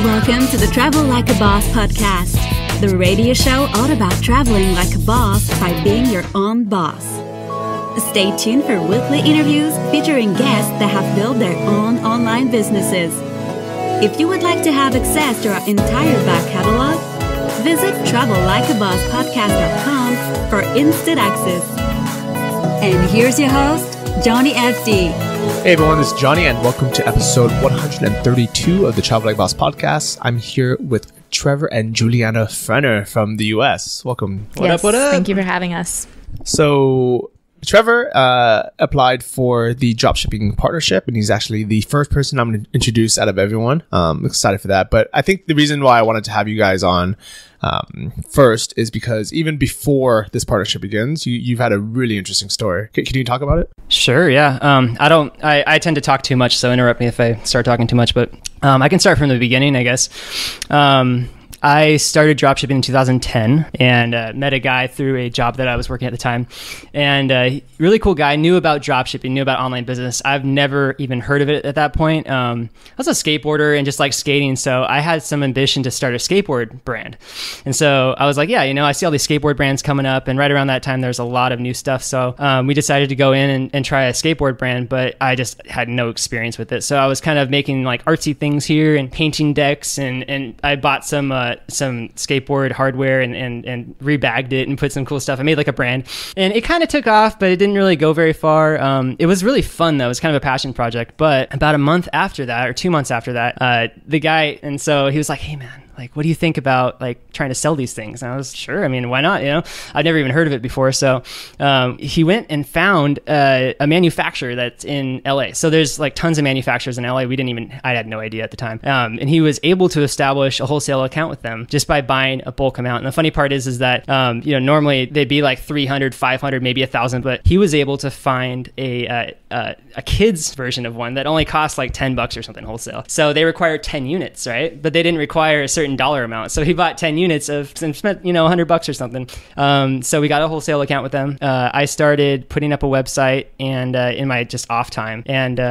Welcome to the Travel Like a Boss podcast, the radio show all about traveling like a boss by being your own boss. Stay tuned for weekly interviews featuring guests that have built their own online businesses. If you would like to have access to our entire back catalog, visit travellikeabosspodcast.com for instant access. And here's your host, Johnny FD. Hey everyone, this is Johnny and welcome to episode 132 of the Travel Like Boss podcast. I'm here with Trevor and Juliana Frenner from the US. Welcome. What up? Thank you for having us. So Trevor applied for the dropshipping partnership, and he's actually the first person I'm going to introduce out of everyone. I'm excited for that. But I think the reason why I wanted to have you guys on first is because even before this partnership begins, you've had a really interesting story. Can you talk about it? Sure, yeah. I tend to talk too much, so interrupt me if I start talking too much. But I can start from the beginning, I guess. I started dropshipping in 2010 and met a guy through a job that I was working at the time. And really cool guy, knew about dropshipping, knew about online business. I've never even heard of it at that point. I was a skateboarder and just like skating. So I had some ambition to start a skateboard brand. And so I was like, yeah, I see all these skateboard brands coming up. And right around that time, there's a lot of new stuff. So we decided to go in and try a skateboard brand, but I just had no experience with it. So I was kind of making like artsy things here and painting decks. And I bought some skateboard hardware and rebagged it and put some cool stuff. I made like a brand and it kind of took off, but it didn't really go very far. It was really fun though. It was kind of a passion project, but about a month after that or 2 months after that, the guy, and so he was like, hey man, like, what do you think about like trying to sell these things? And I was sure. I mean, why not? I'd never even heard of it before. So he went and found a manufacturer that's in LA. So there's like tons of manufacturers in LA. I had no idea at the time. And he was able to establish a wholesale account with them just by buying a bulk amount. And the funny part is that, normally they'd be like 300, 500, maybe 1,000, but he was able to find a kid's version of one that only cost like $10 or something wholesale. So they require 10 units, right? But they didn't require a certain dollar amount. So he bought 10 units and spent, $100 or something. So we got a wholesale account with them. I started putting up a website and in my just off time,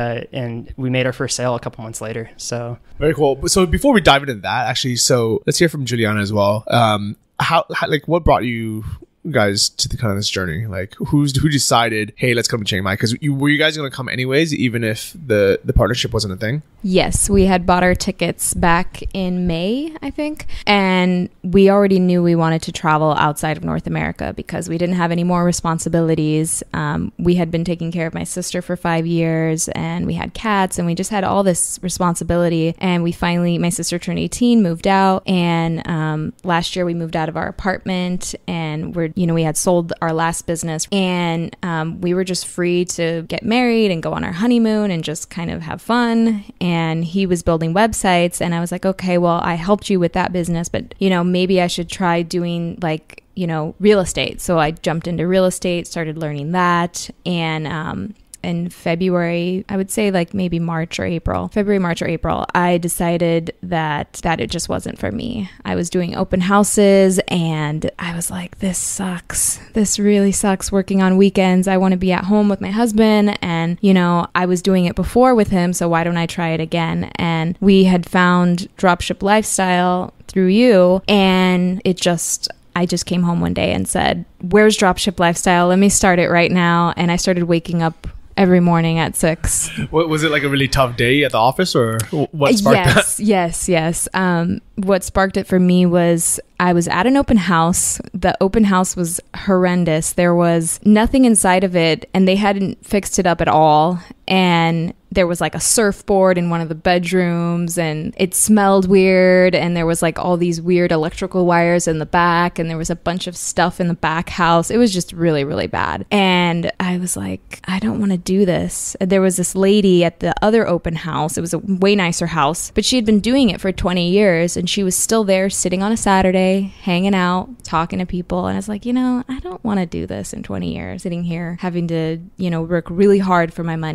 and we made our first sale a couple months later. So very cool. So before we dive into that, actually, so let's hear from Juliana as well. How what brought you guys to the kind of this journey? Like who decided, hey, let's come to Chiang Mai? Because were you guys going to come anyways, even if the partnership wasn't a thing? Yes, we had bought our tickets back in May, I think. And we already knew we wanted to travel outside of North America because we didn't have any more responsibilities. We had been taking care of my sister for 5 years and we had cats and we just had all this responsibility. And we finally, my sister turned 18, moved out. And last year we moved out of our apartment and we had sold our last business and we were just free to get married and go on our honeymoon and just kind of have fun. And he was building websites and I was like, okay, well, I helped you with that business, but maybe I should try doing like, real estate. So I jumped into real estate, started learning that. And in February, I would say like maybe February, March or April, I decided that it just wasn't for me. I was doing open houses and I was like, this sucks. This really sucks working on weekends. I want to be at home with my husband and, I was doing it before with him. So why don't I try it again? And we had found Dropship Lifestyle through you and I just came home one day and said, where's Dropship Lifestyle? Let me start it right now. And I started waking up every morning at 6. What was it, like a really tough day at the office or what sparked that? Yes. What sparked it for me was I was at an open house. The open house was horrendous. There was nothing inside of it and they hadn't fixed it up at all. And there was like a surfboard in one of the bedrooms and it smelled weird. And there was like all these weird electrical wires in the back and there was a bunch of stuff in the back house. It was just really, really bad. And I was like, I don't want to do this. There was this lady at the other open house. It was a way nicer house, but she had been doing it for 20 years and she was still there sitting on a Saturday, hanging out, talking to people. And I was like, I don't want to do this in 20 years, sitting here having to, work really hard for my money.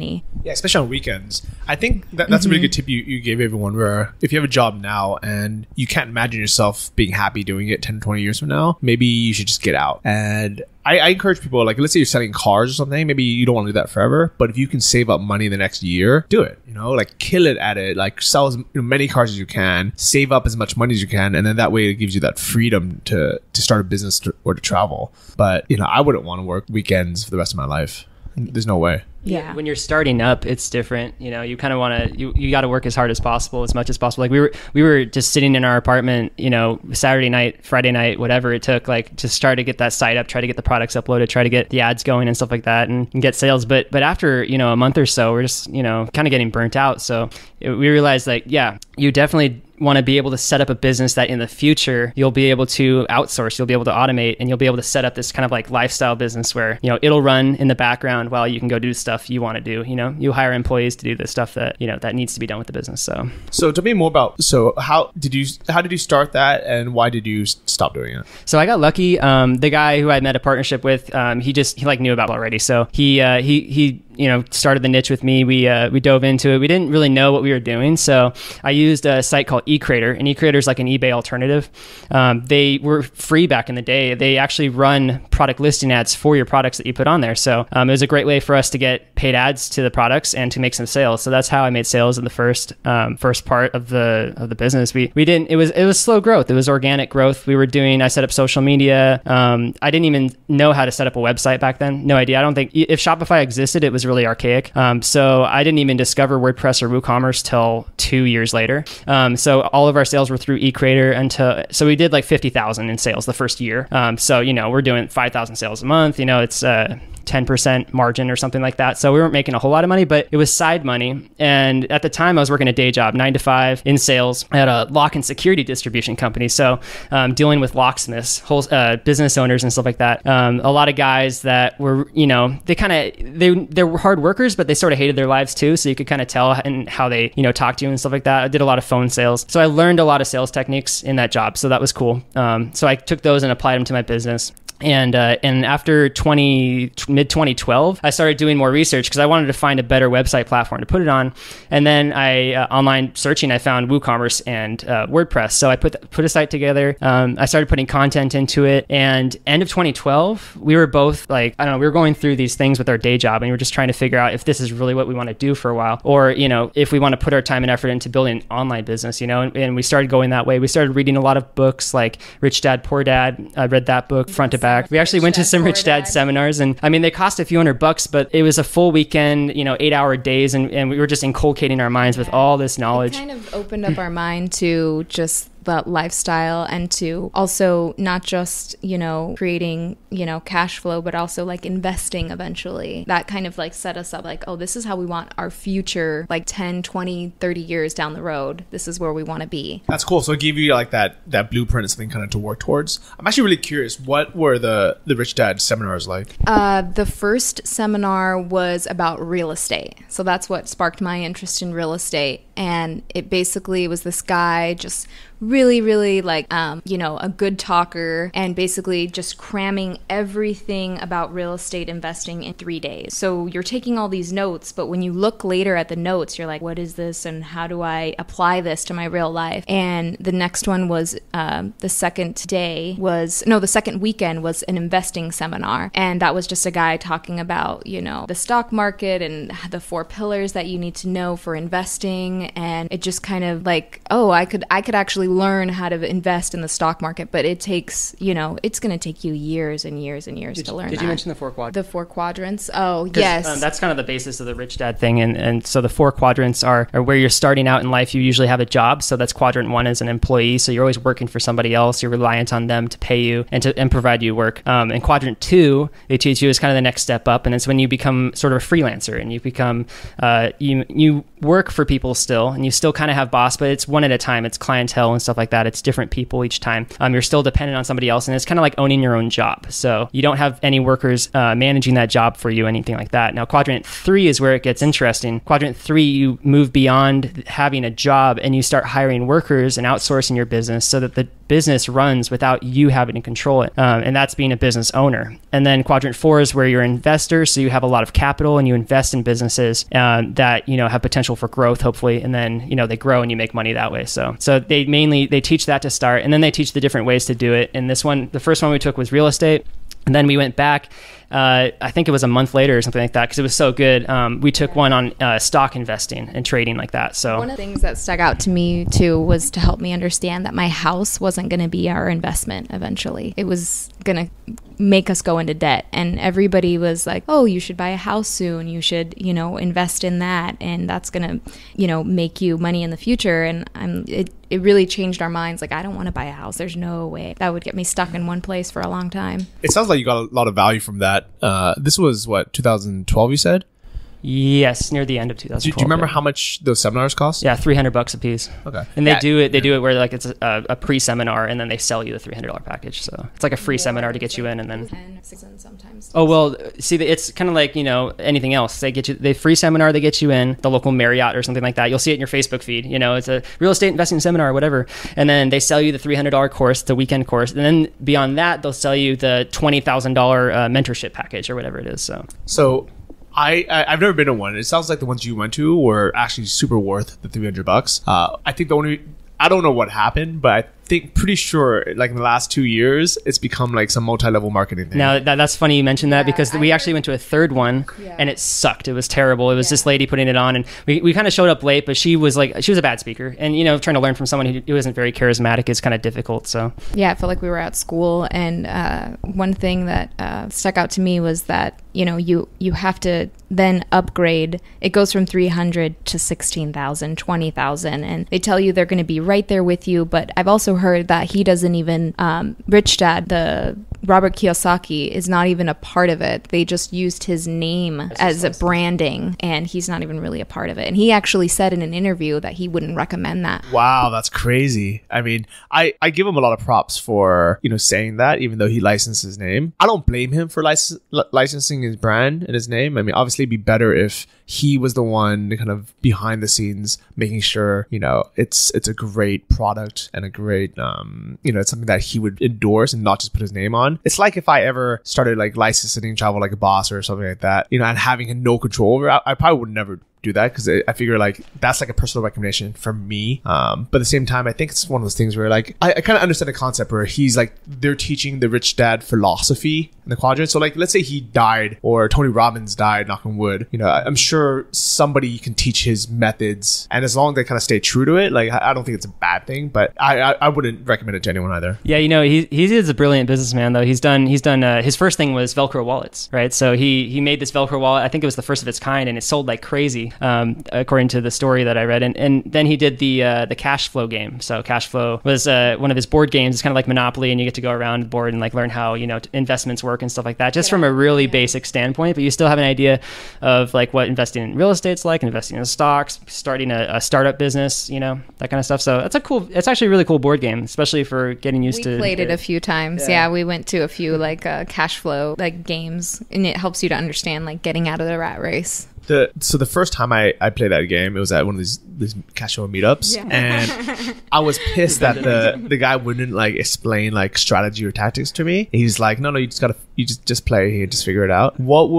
Yeah, especially on weekends. I think that's a really good tip you gave everyone, where if you have a job now and you can't imagine yourself being happy doing it 10, 20 years from now, maybe you should just get out. And I encourage people, like, let's say you're selling cars or something, maybe you don't want to do that forever, but if you can save up money the next year, do it, like kill it at it, like sell as many cars as you can, save up as much money as you can, and then that way it gives you that freedom to start a business or to travel. But, I wouldn't want to work weekends for the rest of my life. There's no way. Yeah. When you're starting up, it's different. You kind of want to, you got to work as hard as possible, as much as possible. Like we were just sitting in our apartment, Saturday night, Friday night, whatever it took, like to try to get that site up, try to get the products uploaded, try to get the ads going and stuff like that, and get sales. But after, a month or so, we're just, kind of getting burnt out. So we realized, like, yeah, you definitely want to be able to set up a business that in the future you'll be able to outsource, you'll be able to automate, and you'll be able to set up this kind of like lifestyle business where, it'll run in the background while you can go do stuff you want to do. You hire employees to do the stuff that, that needs to be done with the business. So tell me more about, how did you start that, and why did you stop doing it? So I got lucky. The guy who I met a partnership with, he knew about it already. So he started the niche with me. We dove into it. We didn't really know what we were doing. So I used a site called eCreator, and eCreator is like an eBay alternative. They were free back in the day. They actually run product listing ads for your products that you put on there. So it was a great way for us to get paid ads to the products and to make some sales. So that's how I made sales in the first part of the business. It was slow growth. It was organic growth. I set up social media. I didn't even know how to set up a website back then. No idea. I don't think if Shopify existed, it was really archaic. So I didn't even discover WordPress or WooCommerce till 2 years later. So all of our sales were through eCreator so we did like 50,000 in sales the first year. So, we're doing 5,000 sales a month, it's 10% margin or something like that. So we weren't making a whole lot of money, but it was side money. And at the time I was working a day job, 9 to 5 in sales at a lock and security distribution company. So dealing with locksmiths, business owners and stuff like that. A lot of guys that were, they were hard workers, but they sort of hated their lives too. So you could kind of tell in how they, talk to you and stuff like that. I did a lot of phone sales. So I learned a lot of sales techniques in that job. So that was cool. So I took those and applied them to my business. And after mid 2012, I started doing more research because I wanted to find a better website platform to put it on. And then online searching, I found WooCommerce and WordPress. So I put a site together. I started putting content into it. And end of 2012, we were both like, I don't know, we were going through these things with our day job, and we were just trying to figure out if this is really what we want to do for a while, or if we want to put our time and effort into building an online business. And we started going that way. We started reading a lot of books like Rich Dad Poor Dad. I read that book front to back. We actually went to some Rich Dad seminars, and I mean, they cost a few $100, but it was a full weekend, 8-hour days, and we were just inculcating our minds with all this knowledge. It kind of opened up our mind to just the lifestyle, and to also not just, creating, cash flow, but also like investing eventually. That kind of like set us up like, oh, this is how we want our future, like 10, 20, 30 years down the road. This is where we want to be. That's cool. So it gave you like that blueprint and something kind of to work towards. I'm actually really curious, what were the Rich Dad seminars like? The first seminar was about real estate. So that's what sparked my interest in real estate. And it basically was this guy just really, really like, a good talker, and basically just cramming everything about real estate investing in 3 days. So you're taking all these notes, but when you look later at the notes, you're like, what is this? And how do I apply this to my real life? And the next one was, the second weekend was an investing seminar. And that was just a guy talking about, the stock market and the 4 pillars that you need to know for investing. And it just kind of like, oh, I could actually learn how to invest in the stock market, but it takes, it's going to take you years and years and years to learn that. Did you mention the 4 quadrants? The 4 quadrants? Oh, yes. That's kind of the basis of the Rich Dad thing. And so the 4 quadrants are where you're starting out in life. You usually have a job. So that's quadrant 1 as an employee. So you're always working for somebody else. You're reliant on them to pay you and provide you work. And quadrant 2, they teach you, is kind of the next step up. And it's when you become sort of a freelancer, and you become, you work for people still, and you still kind of have boss, but it's one at a time. It's clientele and stuff like that. It's different people each time. You're still dependent on somebody else, and it's kind of like owning your own job. So you don't have any workers managing that job for you, anything like that. Now, quadrant 3 is where it gets interesting. Quadrant 3, you move beyond having a job, and you start hiring workers and outsourcing your business so that business runs without you having to control it. And that's being a business owner. And then quadrant 4 is where you're an investor. So you have a lot of capital and you invest in businesses that, have potential for growth, hopefully. And then, they grow and you make money that way. So they teach that to start, and then they teach the different ways to do it. And the first one we took was real estate. And then we went back, I think it was a month later or something like that, because it was so good. We took one on stock investing and trading like that. So one of the things that stuck out to me too was to help me understand that my house wasn't going to be our investment eventually. It was going to make us go into debt. And everybody was like, oh, you should buy a house soon. You should, invest in that. And that's going to, make you money in the future. And it really changed our minds. Like, I don't want to buy a house. There's no way. That would get me stuck in one place for a long time. It sounds like you got a lot of value from that. This was 2012, you said? Yes, near the end of 2012. Do you remember how much those seminars cost? Yeah, $300 a piece. Okay. And they do it where like it's a pre-seminar, and then they sell you the $300 package. So it's like a free seminar to get you in, and then. Sometimes. Oh well, see, it's kind of like anything else. They free seminar, they get you in the local Marriott or something like that. You'll see it in your Facebook feed. It's a real estate investing seminar or whatever, and then they sell you the $300 course, the weekend course, and then beyond that, they'll sell you the $20,000 mentorship package or whatever it is. So. I've never been to one. It sounds like the ones you went to were actually super worth the $300. I think I don't know what happened, but I think pretty sure like in the last 2 years it's become like some multi-level marketing thing. Now that's funny you mentioned that, because we actually went to a third one and it sucked. It was terrible. It was this lady putting it on, and we kind of showed up late, but she was a bad speaker, and trying to learn from someone who isn't very charismatic is kind of difficult. So yeah, I felt like we were at school, and one thing that stuck out to me was that you have to then upgrade. It goes from 300 to 16,000, 20,000, and they tell you they're going to be right there with you. But I've also heard that he doesn't even Rich Dad, the Robert Kiyosaki, is not even a part of it. They just used his name as a branding, and he's not even really a part of it. And he actually said in an interview that he wouldn't recommend that. Wow, that's crazy. I mean, I give him a lot of props for saying that, even though he licensed his name. I don't blame him for licensing his brand and his name. I mean, obviously it'd be better if he was the one kind of behind the scenes making sure it's a great product and a great it's something that he would endorse and not just put his name on. It's like if I ever started like licensing Travel Like a Boss or something like that, and having no control over it, I probably would never do that, because I figure like that's like a personal recommendation from me. But at the same time, I think it's one of those things where like I kind of understand the concept where he's like, they're teaching the Rich Dad philosophy in the quadrant. So like, let's say he died or Tony Robbins died, knock on wood, I'm sure somebody can teach his methods, and as long as they kind of stay true to it, like I don't think it's a bad thing, but I wouldn't recommend it to anyone either. Yeah, he is a brilliant businessman though. He's done his first thing was Velcro wallets, right? So he made this Velcro wallet. I think it was the first of its kind, and it sold like crazy. According to the story that I read, and then he did the cash flow game. So cash flow was one of his board games. It's kind of like Monopoly, and you get to go around the board and like learn how investments work and stuff like that, just from a really basic standpoint. But you still have an idea of like what investing in real estate's like, investing in stocks, starting a startup business, that kind of stuff. So it's actually a really cool board game, especially for getting used to. We played it a few times. Yeah, we went to a few like cash flow like games, and it helps you to understand like getting out of the rat race. So the first time I played that game, it was at one of these cash flow meetups, and I was pissed that the guy wouldn't like explain like strategy or tactics to me. He's like, no, you just play here, just figure it out.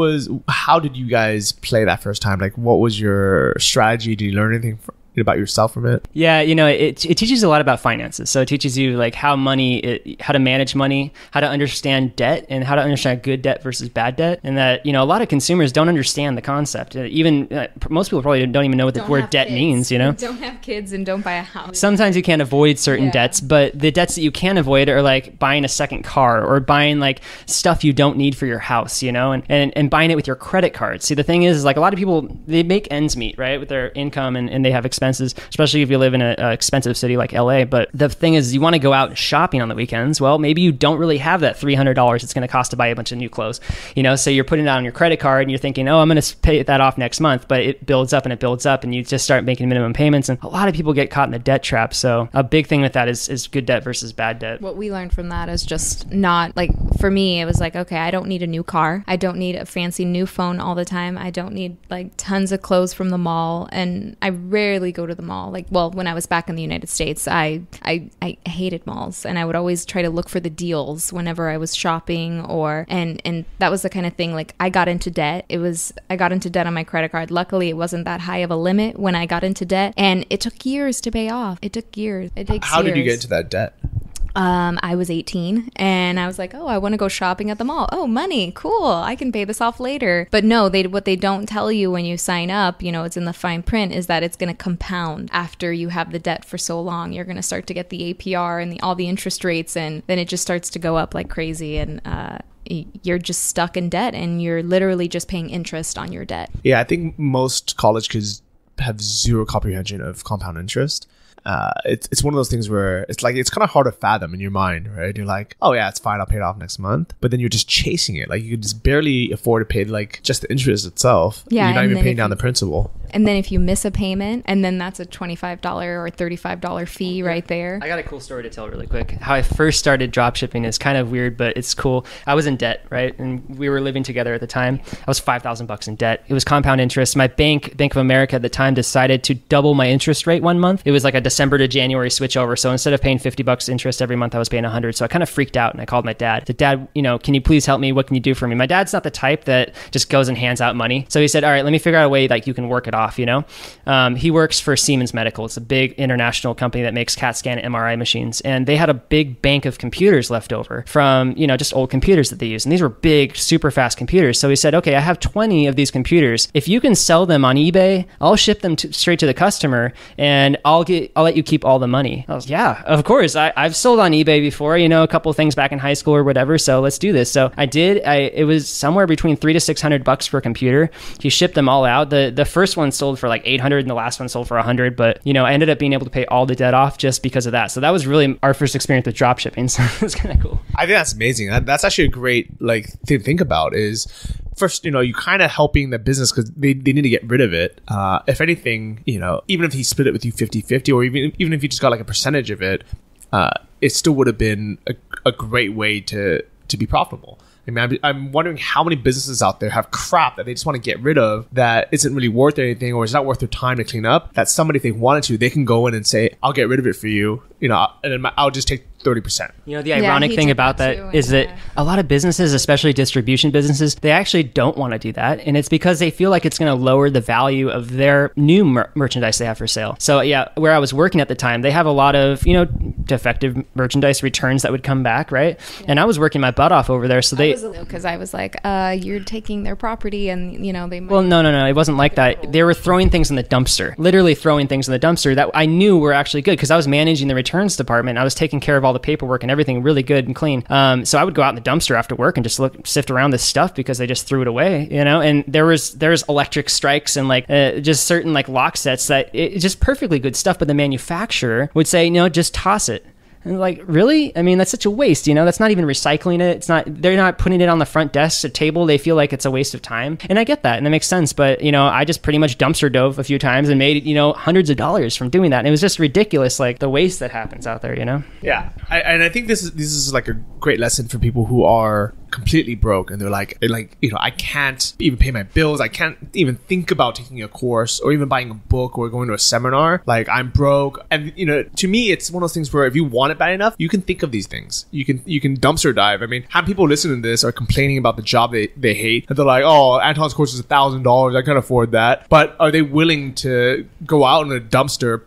How did you guys play that first time? Like, what was your strategy? Did you learn anything about yourself from it? Yeah, it teaches you a lot about finances. So it teaches you like how to manage money, how to understand debt, and how to understand good debt versus bad debt. And that, a lot of consumers don't understand the concept. Even most people probably don't even know what the word debt means, Don't have kids and don't buy a house. Sometimes you can't avoid certain debts, but the debts that you can avoid are like buying a second car or buying like stuff you don't need for your house, and buying it with your credit card. See, the thing is like a lot of people, they make ends meet, right, with their income, and they have expenses, especially if you live in an expensive city like LA. But the thing is, you want to go out shopping on the weekends. Well, maybe you don't really have that $300 it's going to cost to buy a bunch of new clothes. So you're putting it on your credit card and you're thinking, oh, I'm going to pay that off next month. But it builds up and it builds up, and you just start making minimum payments. And a lot of people get caught in the debt trap. So a big thing with that is good debt versus bad debt. What we learned from that is just not like, for me, it was like, okay, I don't need a new car. I don't need a fancy new phone all the time. I don't need like tons of clothes from the mall. And I rarely go to the mall. Like, well, when I was back in the United States, I hated malls, and I would always try to look for the deals whenever I was shopping, and that was the kind of thing. Like, I got into debt. I got into debt on my credit card. Luckily, it wasn't that high of a limit when I got into debt, and it took years to pay off. It took years. It takes How years. did you get into that debt? I was 18 and I was like, oh, I want to go shopping at the mall. Oh, money. Cool. I can pay this off later. But no, what they don't tell you when you sign up, it's in the fine print, is that it's going to compound after you have the debt for so long. You're going to start to get the APR and all the interest rates, and then it just starts to go up like crazy. And you're just stuck in debt, and you're literally just paying interest on your debt. Yeah, I think most college kids have zero comprehension of compound interest. It's one of those things where it's kind of hard to fathom in your mind, right? You're like, oh yeah, it's fine, I'll pay it off next month. But then you're just chasing it. Like, you can just barely afford to pay like just the interest itself. Yeah, you're not even paying down the principal. And then if you miss a payment, and then that's a $25 or $35 fee right there. I got a cool story to tell really quick. How I first started dropshipping is kind of weird, but it's cool. I was in debt, right? And we were living together at the time. I was $5,000 in debt. It was compound interest. My Bank of America at the time decided to double my interest rate one month. It was like a December to January switch over. So instead of paying $50 interest every month, I was paying $100. So I kind of freaked out, and I called my dad. I said, Dad, can you please help me? What can you do for me? My dad's not the type that just goes and hands out money. So he said, all right, let me figure out a way like you can work it off, He works for Siemens Medical. It's a big international company that makes CAT scan and MRI machines. And they had a big bank of computers left over from, just old computers that they use. And these were big, super fast computers. So he said, okay, I have 20 of these computers. If you can sell them on eBay, I'll ship them straight to the customer, and I'll let you keep all the money. I was, yeah, of course. I've sold on eBay before, a couple of things back in high school or whatever. So let's do this. So I did. It was somewhere between $300 to $600 per computer. He shipped them all out. The first one sold for like $800, and the last one sold for $100. But I ended up being able to pay all the debt off just because of that. So that was really our first experience with drop shipping. So it's kind of cool. I think that's amazing. That's actually a great thing to think about. Is first, you kind of helping the business because they need to get rid of it. If anything, even if he split it with you 50-50, or even if you just got like a percentage of it, it still would have been a great way to be profitable. I mean, I'm wondering how many businesses out there have crap that they just want to get rid of that isn't really worth anything, or it's not worth their time to clean up. That somebody, if they wanted to, they can go in and say, I'll get rid of it for you, and then I'll just take 30%. The ironic thing about that is that a lot of businesses, especially distribution businesses, they actually don't want to do that. And it's because they feel like it's going to lower the value of their new merchandise they have for sale. So yeah, where I was working at the time, they have a lot of, defective merchandise returns that would come back, right? Yeah. And I was working my butt off over there. So because I was like, you're taking their property, and they might. Well, no, it wasn't like that. They were throwing things in the dumpster, literally throwing things in the dumpster that I knew were actually good because I was managing the returns department. I was taking care of all the paperwork and everything really good and clean. So I would go out in the dumpster after work and just sift around this stuff because they just threw it away, and there's electric strikes and just certain lock sets that it's just perfectly good stuff, but the manufacturer would say, just toss it. And really? I mean, that's such a waste, that's not even recycling it. They're not putting it on the front desk or table. They feel like it's a waste of time. And I get that. And that makes sense. But, I just pretty much dumpster dove a few times and made, hundreds of dollars from doing that. And it was just ridiculous, the waste that happens out there, Yeah. I think this is a great lesson for people who are completely broke and they're like, I can't even pay my bills. I can't even think about taking a course or even buying a book or going to a seminar. I'm broke. And, to me, it's one of those things where if you want it bad enough, you can think of these things. You can dumpster dive. I mean, how many people listening to this are complaining about the job they hate? And they're like, oh, Anton's course is $1,000. I can't afford that. But are they willing to go out in a dumpster,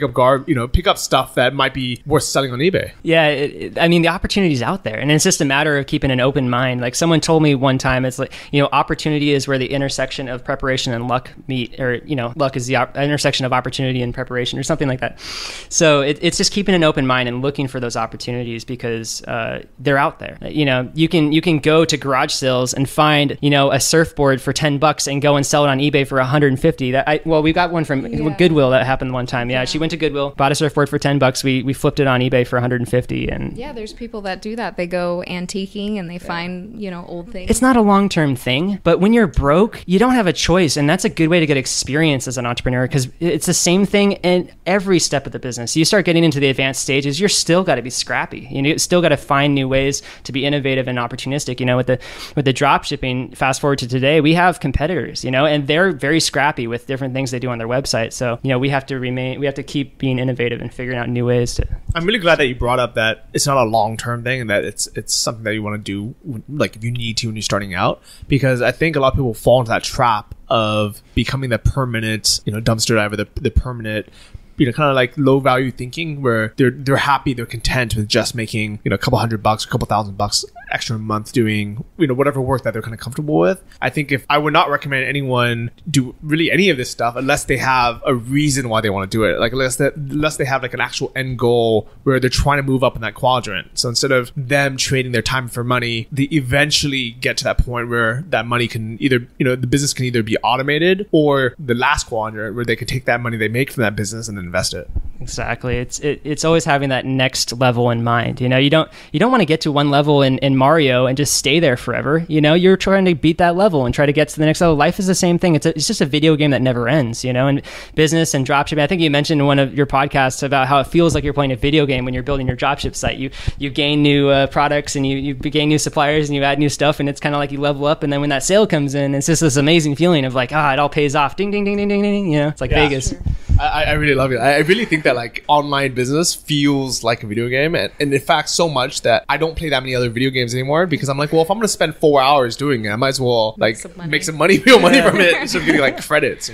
pick up stuff that might be worth selling on eBay? Yeah. The opportunity's out there. And it's just a matter of keeping an open mind. Someone told me one time, it's opportunity is where the intersection of preparation and luck meet, or, luck is the intersection of opportunity and preparation or something like that. So it's just keeping an open mind and looking for those opportunities because they're out there. You can go to garage sales and find, a surfboard for $10 and go and sell it on eBay for $150. We got one from Goodwill that happened one time. Yeah. She went to Goodwill, bought a surfboard for $10. We flipped it on eBay for $150. And yeah, there's people that do that. They go antiquing and they find find, old things. It's not a long-term thing, but when you're broke, you don't have a choice. And that's a good way to get experience as an entrepreneur, because it's the same thing in every step of the business. You start getting into the advanced stages, you're still got to be scrappy. You still got to find new ways to be innovative and opportunistic. With the drop shipping, fast forward to today, we have competitors, and they're very scrappy with different things they do on their website. So, we have to keep being innovative and figuring out new ways to. I'm really glad that you brought up that it's not a long-term thing and that it's something that you want to do, like if you need to when you're starting out, because I think a lot of people fall into that trap of becoming the permanent, dumpster diver, the permanent, kind of like low value thinking where they're happy, they're content with just making, a couple $100, a couple $1,000 extra a month doing, whatever work that they're kind of comfortable with. I think if I would not recommend anyone do really any of this stuff unless they have a reason why they want to do it. Like unless they have like an actual end goal where they're trying to move up in that quadrant. So instead of them trading their time for money, they eventually get to that point where that money can either, the business can either be automated, or the last quadrant where they can take that money they make from that business and then invest it. Exactly. It's always having that next level in mind. You don't want to get to one level in Mario and just stay there forever. You're trying to beat that level and try to get to the next level. Life is the same thing. It's just a video game that never ends. And business and dropshipping. I think you mentioned in one of your podcasts about how it feels like you're playing a video game when you're building your dropship site. You gain new products and you gain new suppliers and you add new stuff, and it's kind of like you level up. And then when that sale comes in, it's just this amazing feeling of like, it all pays off. Ding, ding, ding, ding, ding, ding. It's like Vegas. Sure. I really love it. I really think that like online business feels like a video game, and in fact so much that I don't play that many other video games anymore, because I'm like, well, if I'm going to spend 4 hours doing it, I might as well like make some money, real money from it, instead of getting like credits,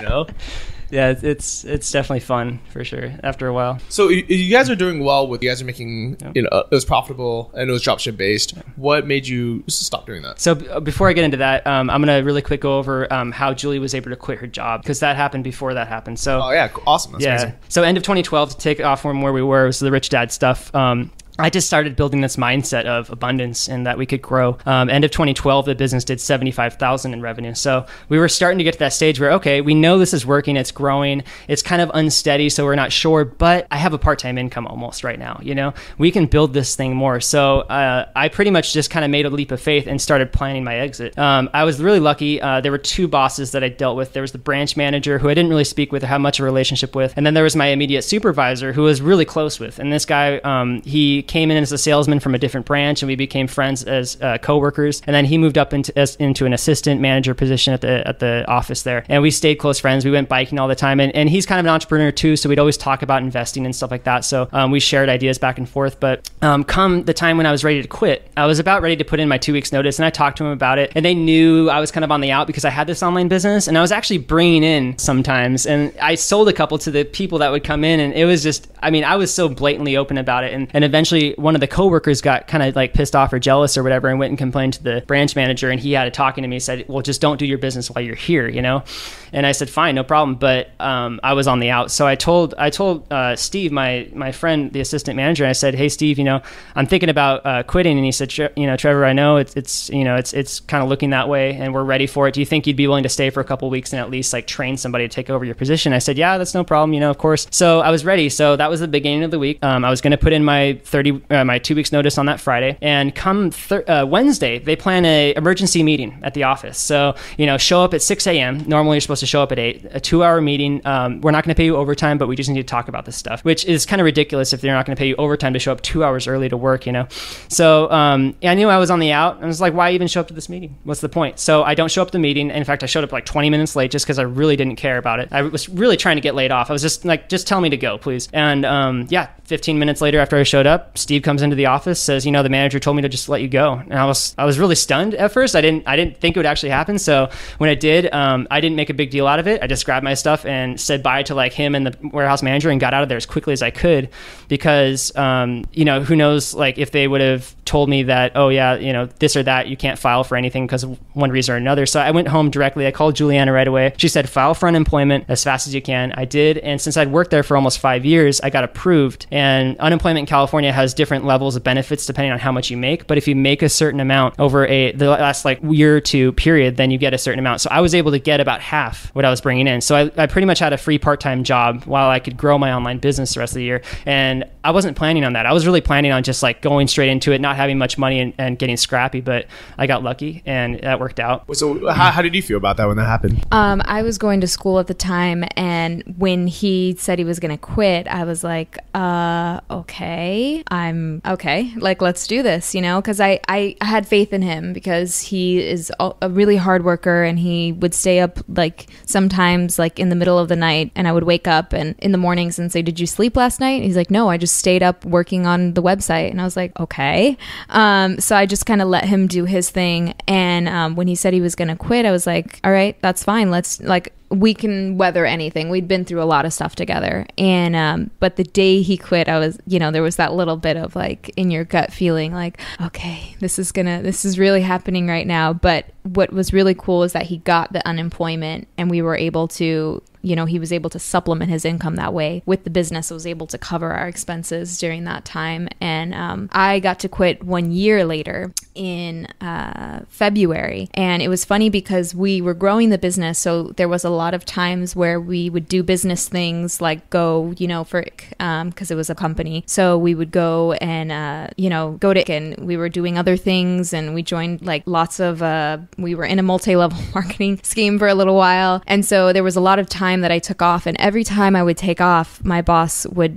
Yeah, it's definitely fun for sure after a while. So you guys are doing well with, you guys are making, it was profitable and it was dropship based. What made you stop doing that? So before I get into that, I'm going to really quick go over how Julie was able to quit her job, because that happened before that happened. So awesome. That's amazing. So end of 2012, to take off from where we were, was the rich dad stuff. I just started building this mindset of abundance and that we could grow. End of 2012, the business did $75,000 in revenue. So we were starting to get to that stage where, okay, we know this is working, it's growing, it's kind of unsteady, so we're not sure, but I have a part-time income almost right now, we can build this thing more. So I pretty much just kind of made a leap of faith and started planning my exit. I was really lucky. There were two bosses that I dealt with. There was the branch manager, who I didn't really speak with or have much of a relationship with. And then there was my immediate supervisor, who I was really close with. And this guy, he came in as a salesman from a different branch, and we became friends as co-workers. And then he moved up into an assistant manager position at the office there. And we stayed close friends. We went biking all the time. And he's kind of an entrepreneur too, so we'd always talk about investing and stuff like that. So we shared ideas back and forth. But come the time when I was ready to quit, I was about ready to put in my 2 weeks notice, and I talked to him about it. And they knew I was kind of on the out because I had this online business, and I was actually bringing in sometimes. And I sold a couple to the people that would come in, and it was just, I was so blatantly open about it. And eventually one of the coworkers got kind of like pissed off or jealous or whatever, and went and complained to the branch manager, and he had it talking to me, said, well, just don't do your business while you're here, And I said, fine, no problem. But I was on the out. So I told Steve, my friend, the assistant manager, and I said, hey, Steve, I'm thinking about quitting. And he said, Trevor, I know it's kind of looking that way, and we're ready for it. Do you think you'd be willing to stay for a couple of weeks and at least like train somebody to take over your position? I said, yeah, that's no problem, of course. So I was ready. So that was the beginning of the week. I was going to put in my 2 weeks notice on that Friday, and come Wednesday, they plan a emergency meeting at the office. So, show up at 6 a.m. Normally you're supposed to show up at 8, a 2-hour meeting. We're not going to pay you overtime, but we just need to talk about this stuff, which is kind of ridiculous if they're not going to pay you overtime to show up 2 hours early to work, So I knew I was on the out. I was like, why even show up to this meeting? What's the point? So I don't show up to the meeting. In fact, I showed up like 20 minutes late just because I really didn't care about it. I was really trying to get laid off. I was just like, just tell me to go, please. And 15 minutes later after I showed up, Steve comes into the office, says, the manager told me to just let you go. And I was really stunned at first. I didn't think it would actually happen. So when it did, I didn't make a big deal out of it. I just grabbed my stuff and said bye to like him and the warehouse manager and got out of there as quickly as I could, because who knows, like if they would have told me that, oh yeah, this or that, you can't file for anything because of one reason or another. So I went home directly. I called Juliana right away. She said, file for unemployment as fast as you can. I did. And since I'd worked there for almost 5 years, I got approved. And unemployment in California has different levels of benefits depending on how much you make. But if you make a certain amount over the last like year or two period, then you get a certain amount. So I was able to get about half what I was bringing in. So I pretty much had a free part-time job while I could grow my online business the rest of the year. And I wasn't planning on that. I was really planning on just like going straight into it, not not having much money and getting scrappy, but I got lucky and that worked out. So how did you feel about that when that happened? I was going to school at the time, and when he said he was going to quit, I was like, okay, I'm okay. Like, let's do this, you know, because I had faith in him because he is a really hard worker, and he would stay up like sometimes like in the middle of the night, and I would wake up and in the mornings and say, did you sleep last night? And he's like, no, I just stayed up working on the website. And I was like, okay. So I just kind of let him do his thing. And when he said he was going to quit, I was like, all right, that's fine. Let's like, we can weather anything. We'd been through a lot of stuff together. And, but the day he quit, I was, you know, there was that little bit of like in your gut feeling like, okay, this is really happening right now. But what was really cool is that he got the unemployment, and we were able to, you know, he was able to supplement his income that way with the business. I was able to cover our expenses during that time. And I got to quit 1 year later in February. And it was funny because we were growing the business. So there was a lot of times where we would do business things like go, you know, for, because it was a company. So we would go and, you know, go to, and we were doing other things, and we joined like lots of, we were in a multi-level marketing scheme for a little while. And so there was a lot of time that I took off, and every time I would take off, my boss would,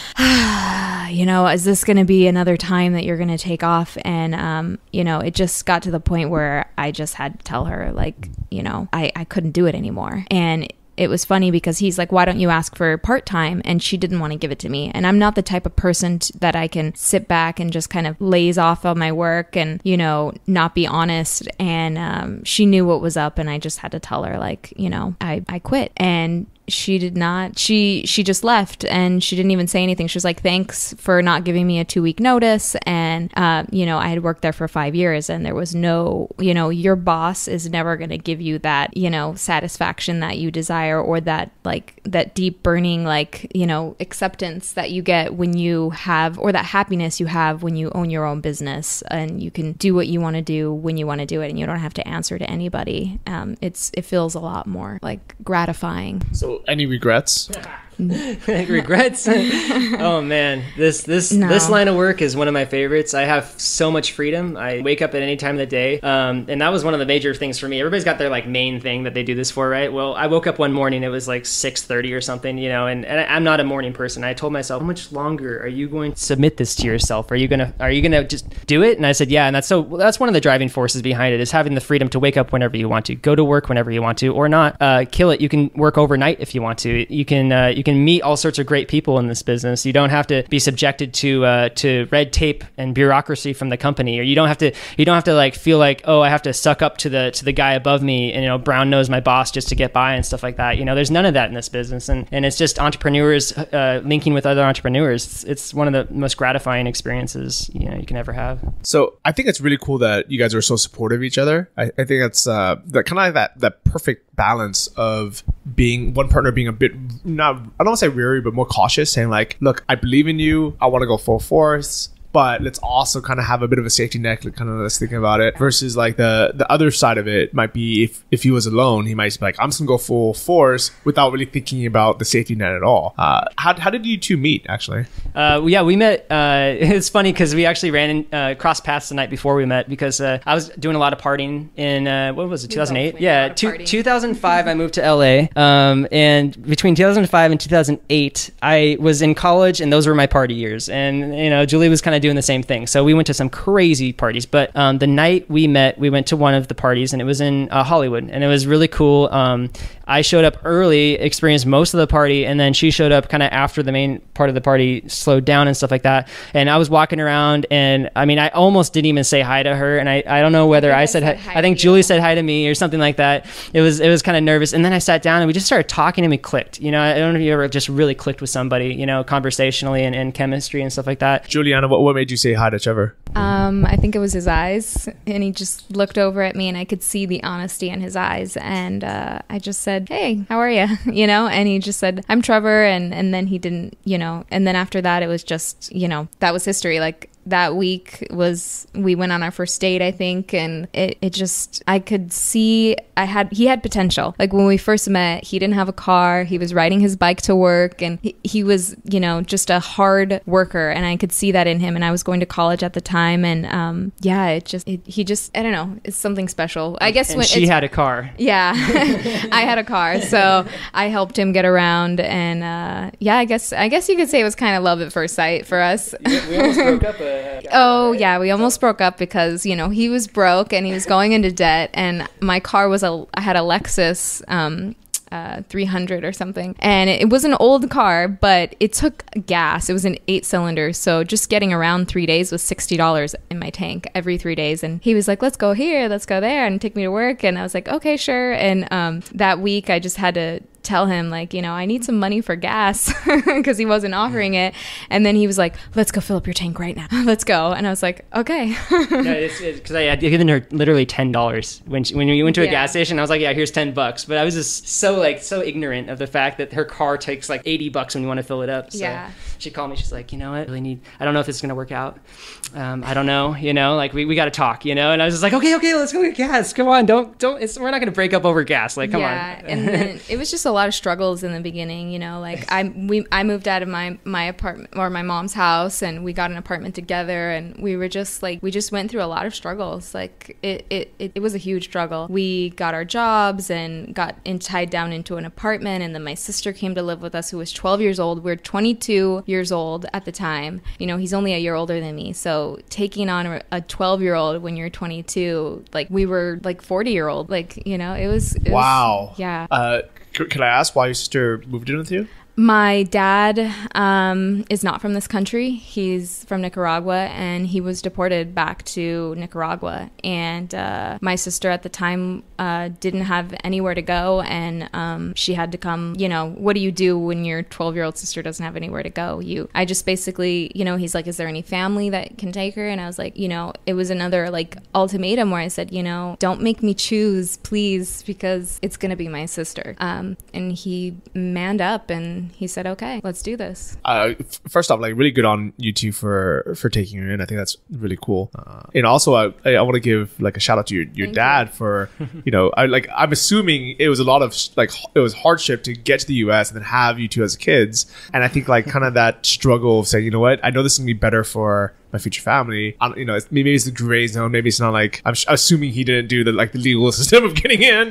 you know, is this going to be another time that you're going to take off? And, you know, it just got to the point where I just had to tell her, like, you know, I couldn't do it anymore. And it was funny because he's like, why don't you ask for part-time? And she didn't want to give it to me. And I'm not the type of person that I can sit back and just kind of laze off on my work and, you know, not be honest. And she knew what was up, and I just had to tell her, like, you know, I quit. And she did not, she just left, and she didn't even say anything. She was like, thanks for not giving me a 2-week notice. And, you know, I had worked there for 5 years, and there was no, you know, your boss is never going to give you that, you know, satisfaction that you desire, or that, like, that deep burning, like, you know, acceptance that you get when you have, or that happiness you have when you own your own business and you can do what you want to do when you want to do it, and you don't have to answer to anybody. It feels a lot more like gratifying. So any regrets? Regrets? Oh man, this line of work is one of my favorites. I have so much freedom. I wake up at any time of the day, and that was one of the major things for me. Everybody's got their like main thing that they do this for, right? Well, I woke up one morning, it was like 6:30 or something, you know, and I'm not a morning person. I told myself, how much longer are you going to submit this to yourself? Are you gonna just do it? And I said, yeah. And that's one of the driving forces behind it, is having the freedom to wake up whenever you want to, go to work whenever you want to, or not. Kill it. You can work overnight if you want to. You can meet all sorts of great people in this business. You don't have to be subjected to red tape and bureaucracy from the company, or you don't have to like feel like, oh, I have to suck up to the guy above me and, you know, brown nose my boss just to get by and stuff like that. You know, there's none of that in this business, and it's just entrepreneurs linking with other entrepreneurs. It's one of the most gratifying experiences, you know, you can ever have. So I think it's really cool that you guys are so supportive of each other. I think that's that kind of like that perfect balance of being one partner being a bit, not, I don't want to say weary, but more cautious, saying like, look, I believe in you, I want to go full force, but let's also kind of have a bit of a safety net, like, kind of let's think about it, versus like the other side of it might be if he was alone, he might be like, I'm just gonna go full force without really thinking about the safety net at all. How did you two meet, actually? Yeah, we met, it's funny because we actually ran in, crossed paths the night before we met, because I was doing a lot of partying in, what was it, 2008? Yeah, 2005 I moved to LA, and between 2005 and 2008 I was in college, and those were my party years, and, you know, Julie was kind of doing the same thing. So we went to some crazy parties, but the night we met, we went to one of the parties, and it was in Hollywood, and it was really cool. I showed up early, experienced most of the party, and then she showed up kind of after the main part of the party slowed down and stuff like that. And I was walking around, and I mean, I almost didn't even say hi to her, and I don't know whether I said hi. I think Julie said hi to me or something like that. It was kind of nervous, and then I sat down and we just started talking, and we clicked. You know, I don't know if you ever just really clicked with somebody, you know, conversationally and chemistry and stuff like that. Juliana, what made you say hi to Trevor? I think it was his eyes, and he just looked over at me, and I could see the honesty in his eyes, and I just said, hey, how are you? You know, and he just said, I'm Trevor, and then he didn't, you know, and then after that it was just, you know, that was history. Like, that week we went on our first date, I think, and it just, I could see he had potential. Like when we first met, he didn't have a car, he was riding his bike to work, and he was, you know, just a hard worker, and I could see that in him. And I was going to college at the time, and he just I don't know, it's something special, I guess. And she had a car. Yeah. I had a car, so I helped him get around, and I guess you could say it was kind of love at first sight for us. We almost broke up. We almost broke up because, you know, he was broke and he was going into debt, and my car was I had a Lexus 300 or something, and it was an old car, but it took gas. It was an 8-cylinder, so just getting around 3 days was $60 in my tank every 3 days. And he was like, let's go here, let's go there, and take me to work. And I was like, okay, sure. And that week I just had to tell him, like, you know, I need some money for gas, because he wasn't offering it. And then he was like, let's go fill up your tank right now, let's go. And I was like, okay. No, it's because I had given her literally $10 when we went to a gas station. I was like, yeah, here's $10. But I was just so ignorant of the fact that her car takes like $80 when you want to fill it up. So she called me, she's like, you know what, I don't know if this is gonna work out. I don't know, you know, like we got to talk, you know. And I was just like, okay, let's go get gas, come on, don't we're not gonna break up over gas, like, come on. And then it was just a lot of struggles in the beginning, you know, like I moved out of my apartment, or my mom's house, and we got an apartment together, and we were just like, we just went through a lot of struggles. Like it was a huge struggle. We got our jobs and got tied down into an apartment, and then my sister came to live with us, who was 12 years old. We were 22 years old at the time. You know, he's only a year older than me, so taking on a 12-year-old when you're 22, like we were like 40-year-old, like, you know, it was wow. Yeah. Can I ask why your sister moved in with you? My dad is not from this country. He's from Nicaragua, and he was deported back to Nicaragua. And my sister at the time didn't have anywhere to go, and she had to come. You know, what do you do when your 12-year-old sister doesn't have anywhere to go? I just basically, you know, he's like, is there any family that can take her? And I was like, you know, it was another like ultimatum where I said, you know, don't make me choose, please, because it's going to be my sister. And he manned up, and he said, okay, let's do this. First off, like, really good on you two for taking her in. I think that's really cool. And also I want to give like a shout out to your dad for, you know, I'm assuming it was a lot of it was hardship to get to the US and then have you two as kids. And I think like kind of that struggle of saying, you know what, I know this is gonna be better for my future family. You know, maybe it's the gray zone. Maybe it's not like, I'm assuming he didn't do the legal system of getting in.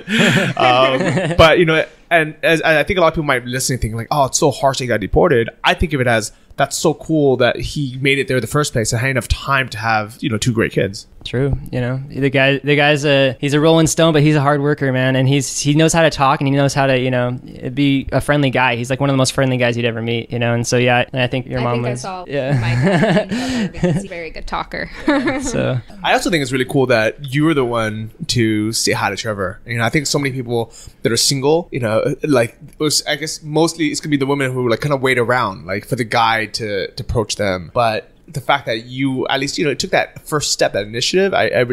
But you know, and as I think a lot of people might be listening thinking like, oh, it's so harsh that he got deported. I think of it as, that's so cool that he made it there in the first place and had enough time to have, you know, 2 great kids. True. You know, the guy's he's a rolling stone, but he's a hard worker, man. And he knows how to talk, and he knows how to, you know, be a friendly guy. He's like one of the most friendly guys you'd ever meet, you know? And so, yeah, and I think your mom was. I saw Mike because he's a very good talker. So I also think it's really cool that you were the one to say hi to Trevor. You know, I think so many people that are single, you know, like, I guess mostly it's gonna be the women who like kind of wait around like for the guy to approach them. But the fact that you at least, you know, took that first step, that initiative,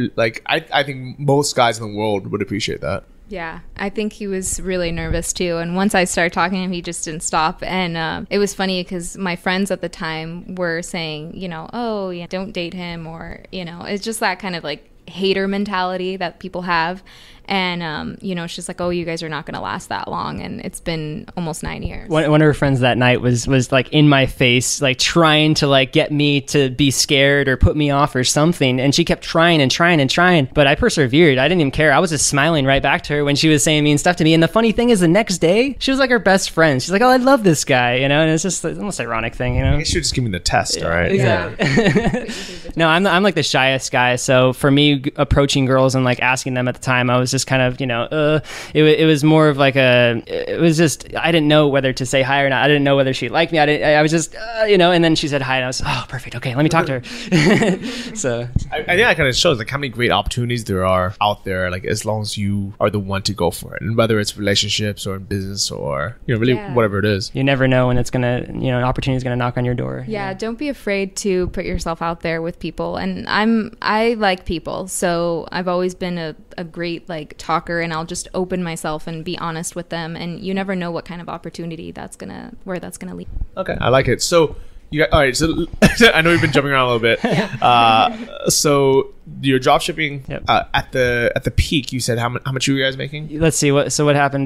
I think most guys in the world would appreciate that. Yeah, I think he was really nervous too. And once I started talking to him, he just didn't stop. And it was funny because my friends at the time were saying, you know, oh, yeah, don't date him, or, you know, it's just that kind of like hater mentality that people have. And, you know, it's just like, oh, you guys are not going to last that long. And it's been almost 9 years. One of her friends that night was like in my face, like trying to like get me to be scared or put me off or something. And she kept trying and trying and trying. But I persevered. I didn't even care. I was just smiling right back to her when she was saying mean stuff to me. And the funny thing is, the next day, she was like her best friend. She's like, oh, I love this guy, you know? And it's just almost ironic thing, you know? I guess you're just giving the test, yeah, all right? Exactly. Yeah. No, I'm like the shyest guy. So for me, approaching girls and like asking them at the time, I was just kind of, you know, it was more of like it was just, I didn't know whether to say hi or not. I didn't know whether she liked me. I was just, you know, and then she said hi, and I was, oh, perfect. Okay, let me talk to her. So I think that kind of shows like how many great opportunities there are out there, like as long as you are the one to go for it. And whether it's relationships or in business or, you know, really whatever it is. You never know when it's going to, you know, an opportunity is going to knock on your door. Yeah, don't be afraid to put yourself out there with people. And I like people. So I've always been a great like talker, and I'll just open myself and be honest with them, and you never know what kind of opportunity where that's gonna lead. Okay, I like it. So All right, so I know we've been jumping around a little bit. So your drop shipping at the peak, you said how much were you guys making? Let's see what happened.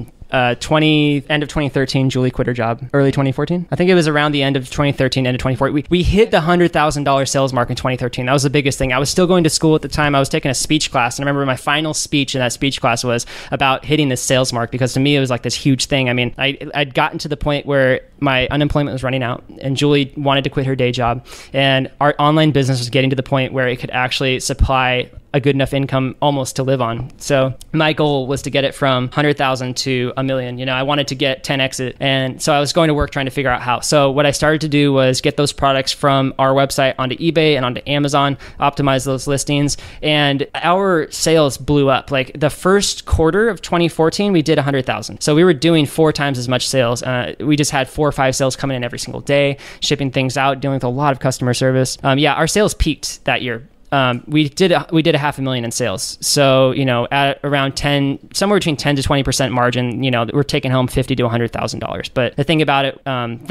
End of 2013, Julie quit her job. Early 2014, I think it was around the end of 2013, end of 2014. We hit the $100,000 sales mark in 2013. That was the biggest thing. I was still going to school at the time. I was taking a speech class, and I remember my final speech in that speech class was about hitting this sales mark, because to me it was like this huge thing. I mean, I'd gotten to the point where my unemployment was running out, and Julie wanted to quit her day job, and our online business was getting to the point where it could actually supply a good enough income almost to live on. So my goal was to get it from 100,000 to $1 million. You know, I wanted to get 10x it. And so I was going to work trying to figure out how. So what I started to do was get those products from our website onto eBay and onto Amazon, optimize those listings. And our sales blew up. Like the first quarter of 2014, we did 100,000. So we were doing 4 times as much sales. We just had 4 or 5 sales coming in every single day, shipping things out, dealing with a lot of customer service. Our sales peaked that year. We did $500,000 in sales. So, you know, at around somewhere between 10 to 20% margin, you know, we're taking home $50,000 to $100,000. But the thing about it,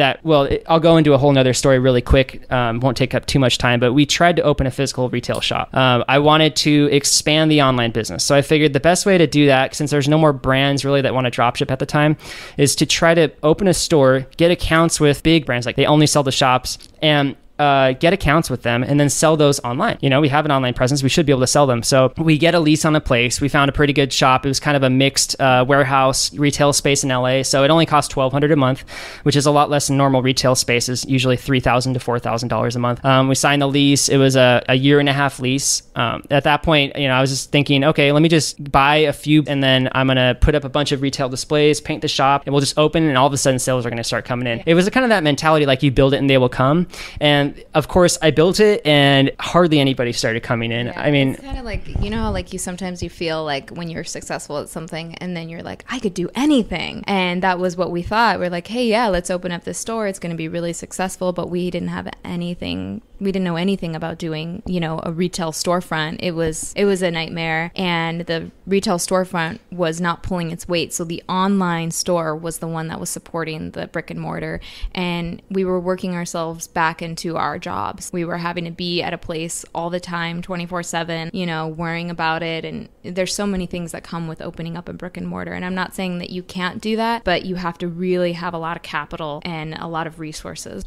I'll go into a whole nother story really quick. Won't take up too much time, but we tried to open a physical retail shop. I wanted to expand the online business. So I figured the best way to do that, since there's no more brands really that want to dropship at the time, is to try to open a store, get accounts with big brands, like they only sell the shops, and get accounts with them and then sell those online. You know, we have an online presence. We should be able to sell them. So we get a lease on a place. We found a pretty good shop. It was kind of a mixed warehouse retail space in LA. So it only cost $1,200 a month, which is a lot less than normal retail spaces, usually $3,000 to $4,000 a month. We signed the lease. It was a 1.5 year lease. At that point, you know, I was just thinking, okay, let me just buy a few and then I'm going to put up a bunch of retail displays, paint the shop, and we'll just open, and all of a sudden sales are going to start coming in. It was kind of that mentality, like you build it and they will come. And of course, I built it and hardly anybody started coming in. Yeah, I mean, it's kind of like, you know how like you sometimes you feel like when you're successful at something and then you're like, I could do anything. And that was what we thought. We're like, hey, yeah, let's open up this store. It's going to be really successful. But we didn't have anything. We didn't know anything about doing, you know, a retail storefront. It was a nightmare. And the retail storefront was not pulling its weight. So the online store was the one that was supporting the brick and mortar. And we were working ourselves back into our jobs. We were having to be at a place all the time, 24/7, you know, worrying about it. And there's so many things that come with opening up a brick and mortar. And I'm not saying that you can't do that, but you have to really have a lot of capital and a lot of resources.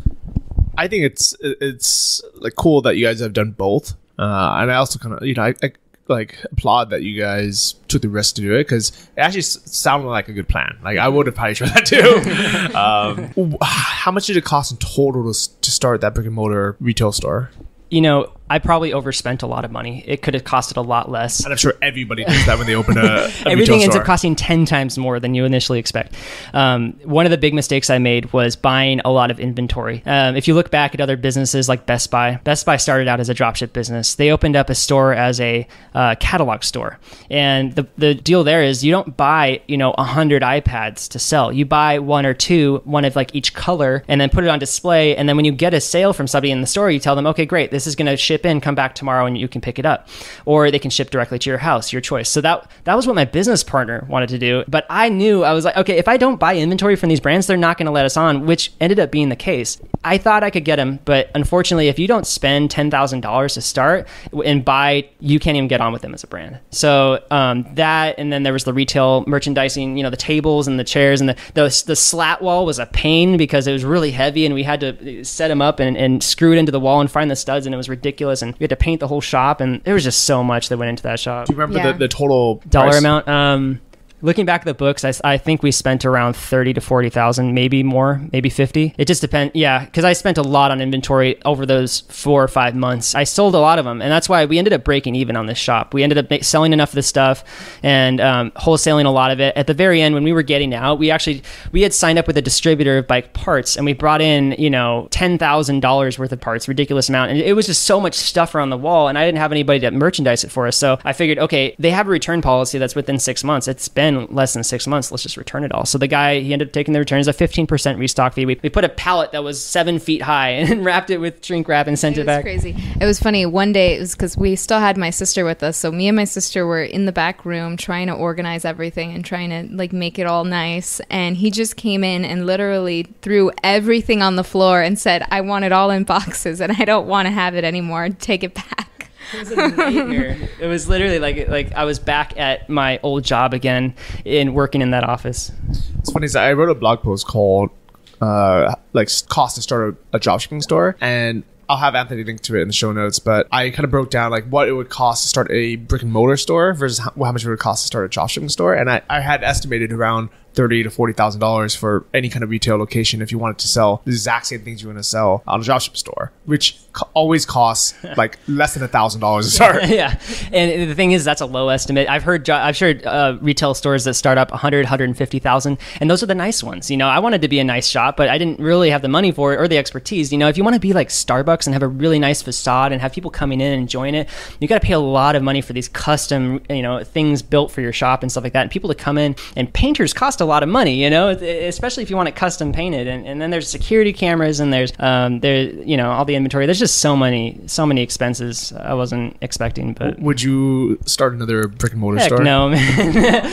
I think it's like cool that you guys have done both. And I also kind of, you know, I like applaud that you guys took the risk to do it, because it actually sounded like a good plan. Like I would have probably tried that too. How much did it cost in total to start that brick and mortar retail store? You know, I probably overspent a lot of money. It could have costed a lot less. And I'm sure everybody does that when they open a Everything ends store. up costing 10 times more than you initially expect. One of the big mistakes I made was buying a lot of inventory. If you look back at other businesses like Best Buy started out as a dropship business. They opened up a store as a catalog store. And the deal there is you don't buy, you know, 100 iPads to sell. You buy 1 or 2, one of like each color, and then put it on display. And then when you get a sale from somebody in the store, you tell them, okay, great, this is going to ship in, come back tomorrow and you can pick it up, or they can ship directly to your house, your choice. So that was what my business partner wanted to do, but I was like, okay, if I don't buy inventory from these brands, they're not going to let us on, which ended up being the case. I thought I could get them, but unfortunately, if you don't spend $10,000 to start and buy, you can't even get on with them as a brand. So that, and then there was the retail merchandising, you know, the tables and the chairs, and the slat wall was a pain because it was really heavy, and we had to set them up and screw it into the wall and find the studs, and it was ridiculous, and we had to paint the whole shop, and there was just so much that went into that shop. Do you remember the total dollar price? Amount? Looking back at the books, I think we spent around $30,000 to $40,000, maybe more, maybe $50,000. It just depends. Yeah, because I spent a lot on inventory over those 4 or 5 months. I sold a lot of them, and that's why we ended up breaking even on this shop. We ended up selling enough of this stuff and wholesaling a lot of it. At the very end, when we were getting out, we had signed up with a distributor of bike parts, and we brought in, you know, $10,000 worth of parts, ridiculous amount, and it was just so much stuff around the wall, and I didn't have anybody to merchandise it for us. So I figured, okay, they have a return policy that's within 6 months. It's been been less than 6 months. Let's just return it all. So the guy, he ended up taking the returns, a 15% restock fee. We put a pallet that was 7 feet high and wrapped it with shrink wrap and sent it back. It was crazy. It was funny. One day, it was because we still had my sister with us. So me and my sister were in the back room trying to organize everything and trying to like make it all nice. And he just came in and literally threw everything on the floor and said, I want it all in boxes and I don't want to have it anymore. Take it back. It was a nightmare. It was literally like I was back at my old job again in working in that office. It's funny, I wrote a blog post called like cost to start a dropshipping store, and I'll have Anthony link to it in the show notes, but I kind of broke down like what it would cost to start a brick and mortar store versus how much it would cost to start a dropshipping store. And I had estimated around $30,000 to $40,000 for any kind of retail location if you wanted to sell the exact same things you want to sell on a dropship store, which always costs like less than $1,000 to start. Yeah, and the thing is, that's a low estimate. I've heard retail stores that start up 100, 150,000, and those are the nice ones. You know, I wanted to be a nice shop, but I didn't really have the money for it or the expertise. You know, if you want to be like Starbucks and have a really nice facade and have people coming in and enjoying it, you got to pay a lot of money for these custom, you know, things built for your shop and stuff like that. And people to come in, and painters cost a lot of money, you know, especially if you want it custom painted. And then there's security cameras and there's you know, all the inventory. There's just so many expenses I wasn't expecting. But would you start another brick and mortar store? No, man.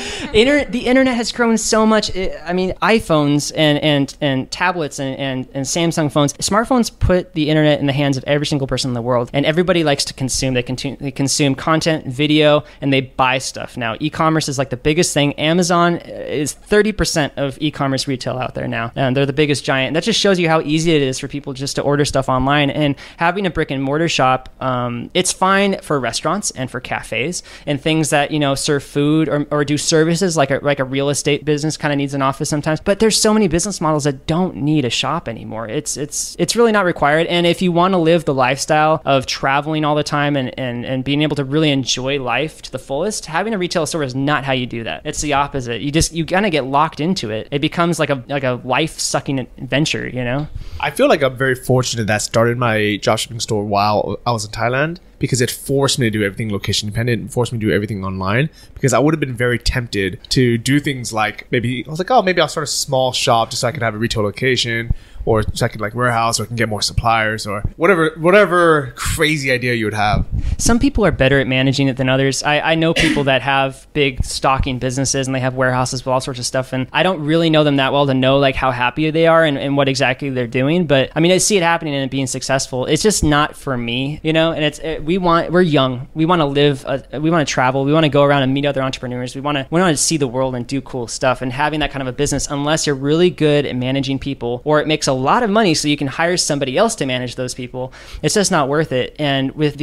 The internet has grown so much. I mean, iPhones and tablets and Samsung phones, smartphones put the internet in the hands of every single person in the world, and everybody likes to consume. They consume content, video, and they buy stuff now. E-commerce is like the biggest thing. Amazon is 30% of e-commerce retail out there now, and they're the biggest giant. And that just shows you how easy it is for people just to order stuff online. And having a brick and mortar shop, it's fine for restaurants and for cafes and things that, you know, serve food or do services like a real estate business kind of needs an office sometimes. But there's so many business models that don't need a shop anymore. It's really not required. And if you want to live the lifestyle of traveling all the time and being able to really enjoy life to the fullest, having a retail store is not how you do that. It's the opposite. You kind of get locked into it. It becomes like a life-sucking adventure, you know? I feel like I'm very fortunate that I started my dropshipping store while I was in Thailand, because it forced me to do everything location dependent and forced me to do everything online, because I would have been very tempted to do things like maybe I'll start a small shop just so I can have a retail location, or so I can like warehouse, or I can get more suppliers, or whatever crazy idea you would have. Some people are better at managing it than others. I know people that have big stocking businesses and they have warehouses with all sorts of stuff, and I don't really know them that well to know like how happy they are and what exactly they're doing. But I mean, I see it happening and it being successful. It's just not for me, you know. And we're young. We want to live. We want to travel. We want to go around and meet other entrepreneurs. We want to see the world and do cool stuff. And having that kind of a business, unless you're really good at managing people, or it makes a lot of money so you can hire somebody else to manage those people, it's just not worth it. And with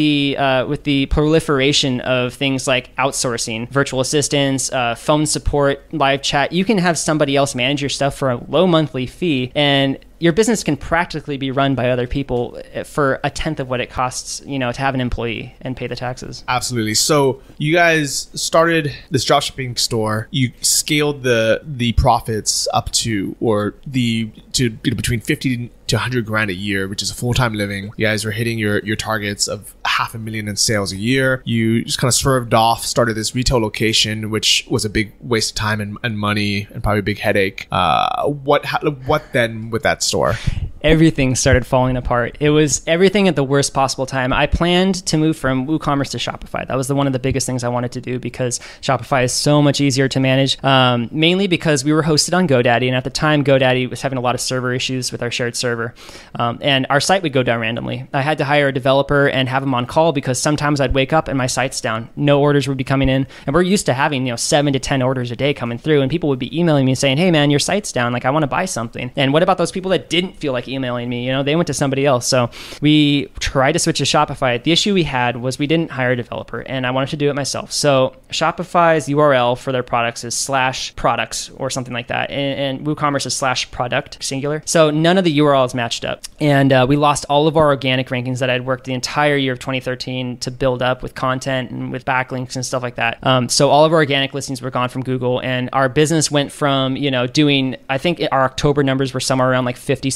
the proliferation of things like outsourcing, virtual assistants, phone support, live chat, you can have somebody else manage your stuff for a low monthly fee, and your business can practically be run by other people for a tenth of what it costs, you know, to have an employee and pay the taxes. Absolutely. So you guys started this dropshipping store. You scaled the profits up to between 50 to 100 grand a year, which is a full-time living. You guys were hitting your targets of $500,000 in sales a year. You just kind of swerved off, started this retail location, which was a big waste of time and money and probably a big headache. What then with that store? Everything started falling apart. It was everything at the worst possible time. I planned to move from WooCommerce to Shopify. That was one of the biggest things I wanted to do, because Shopify is so much easier to manage, mainly because we were hosted on GoDaddy. And at the time, GoDaddy was having a lot of server issues with our shared server. And our site would go down randomly. I had to hire a developer and have him on call, because sometimes I'd wake up and my site's down. No orders would be coming in. And we're used to having, 7 to 10 orders a day coming through. And people would be emailing me saying, hey, man, your site's down. Like, I want to buy something. And what about those people that didn't feel like emailing me? They went to somebody else. So we tried to switch to Shopify. The issue we had was we didn't hire a developer, and I wanted to do it myself. So Shopify's URL for their products is /products or something like that. And WooCommerce is /product, singular. So none of the URLs matched up. And we lost all of our organic rankings that I'd worked the entire year of 2013 to build up with content and with backlinks and stuff like that. So all of our organic listings were gone from Google, and our business went from, doing, I think our October numbers were somewhere around like 50, 60,000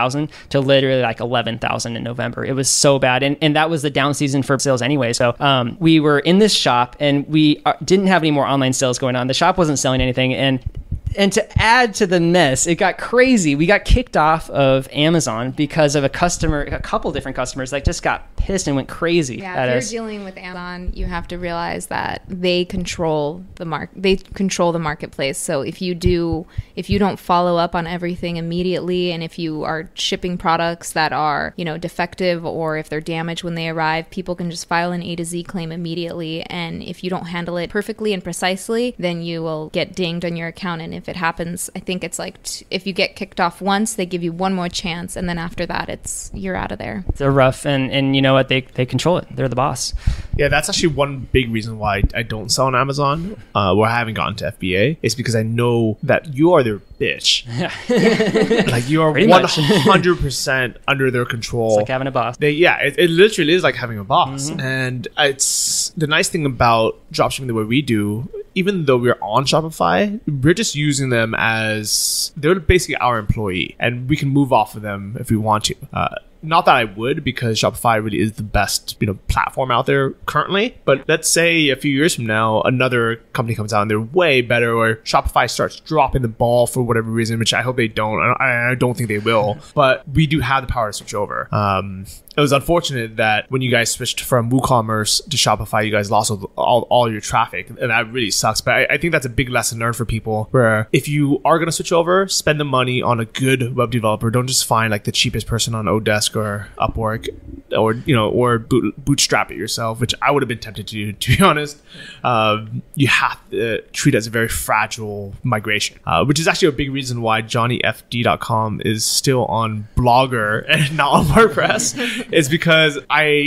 6,000 to literally like 11,000 in November. It was so bad. And that was the down season for sales anyway. So we were in this shop and we didn't have any more online sales going on. The shop wasn't selling anything. And to add to the mess, it got crazy. We got kicked off of Amazon because of a couple different customers that just got pissed and went crazy at us. If you're dealing with Amazon, you have to realize that they control the marketplace. So if you don't follow up on everything immediately, and if you are shipping products that are, defective, or if they're damaged when they arrive, people can just file an A to Z claim immediately. And if you don't handle it perfectly and precisely, then you will get dinged on your account. And if it happens, I think it's like if you get kicked off once, they give you one more chance, and then after that, you're out of there. They're rough, and you know what? They control it. They're the boss. Yeah, that's actually one big reason why I don't sell on Amazon, where I haven't gotten to FBA. It's because I know that you are their bitch. Like you are 100% under their control. It's like having a boss. It literally is like having a boss. Mm-hmm. And it's the nice thing about dropshipping the way we do. Even though we're on Shopify, we're just using them as they're basically our employee, and we can move off of them if we want to. Not that I would, because Shopify really is the best, platform out there currently. But let's say a few years from now, another company comes out and they're way better, or Shopify starts dropping the ball for whatever reason, which I hope they don't. I don't think they will. But we do have the power to switch over. It was unfortunate that when you guys switched from WooCommerce to Shopify, you guys lost all your traffic, and that really sucks. But I think that's a big lesson learned for people, where if you are going to switch over, spend the money on a good web developer. Don't just find like the cheapest person on Odesk or Upwork, or bootstrap it yourself, which I would have been tempted to do, to be honest. You have to treat it as a very fragile migration, which is actually a big reason why JohnnyFD.com is still on Blogger and not on WordPress. Is because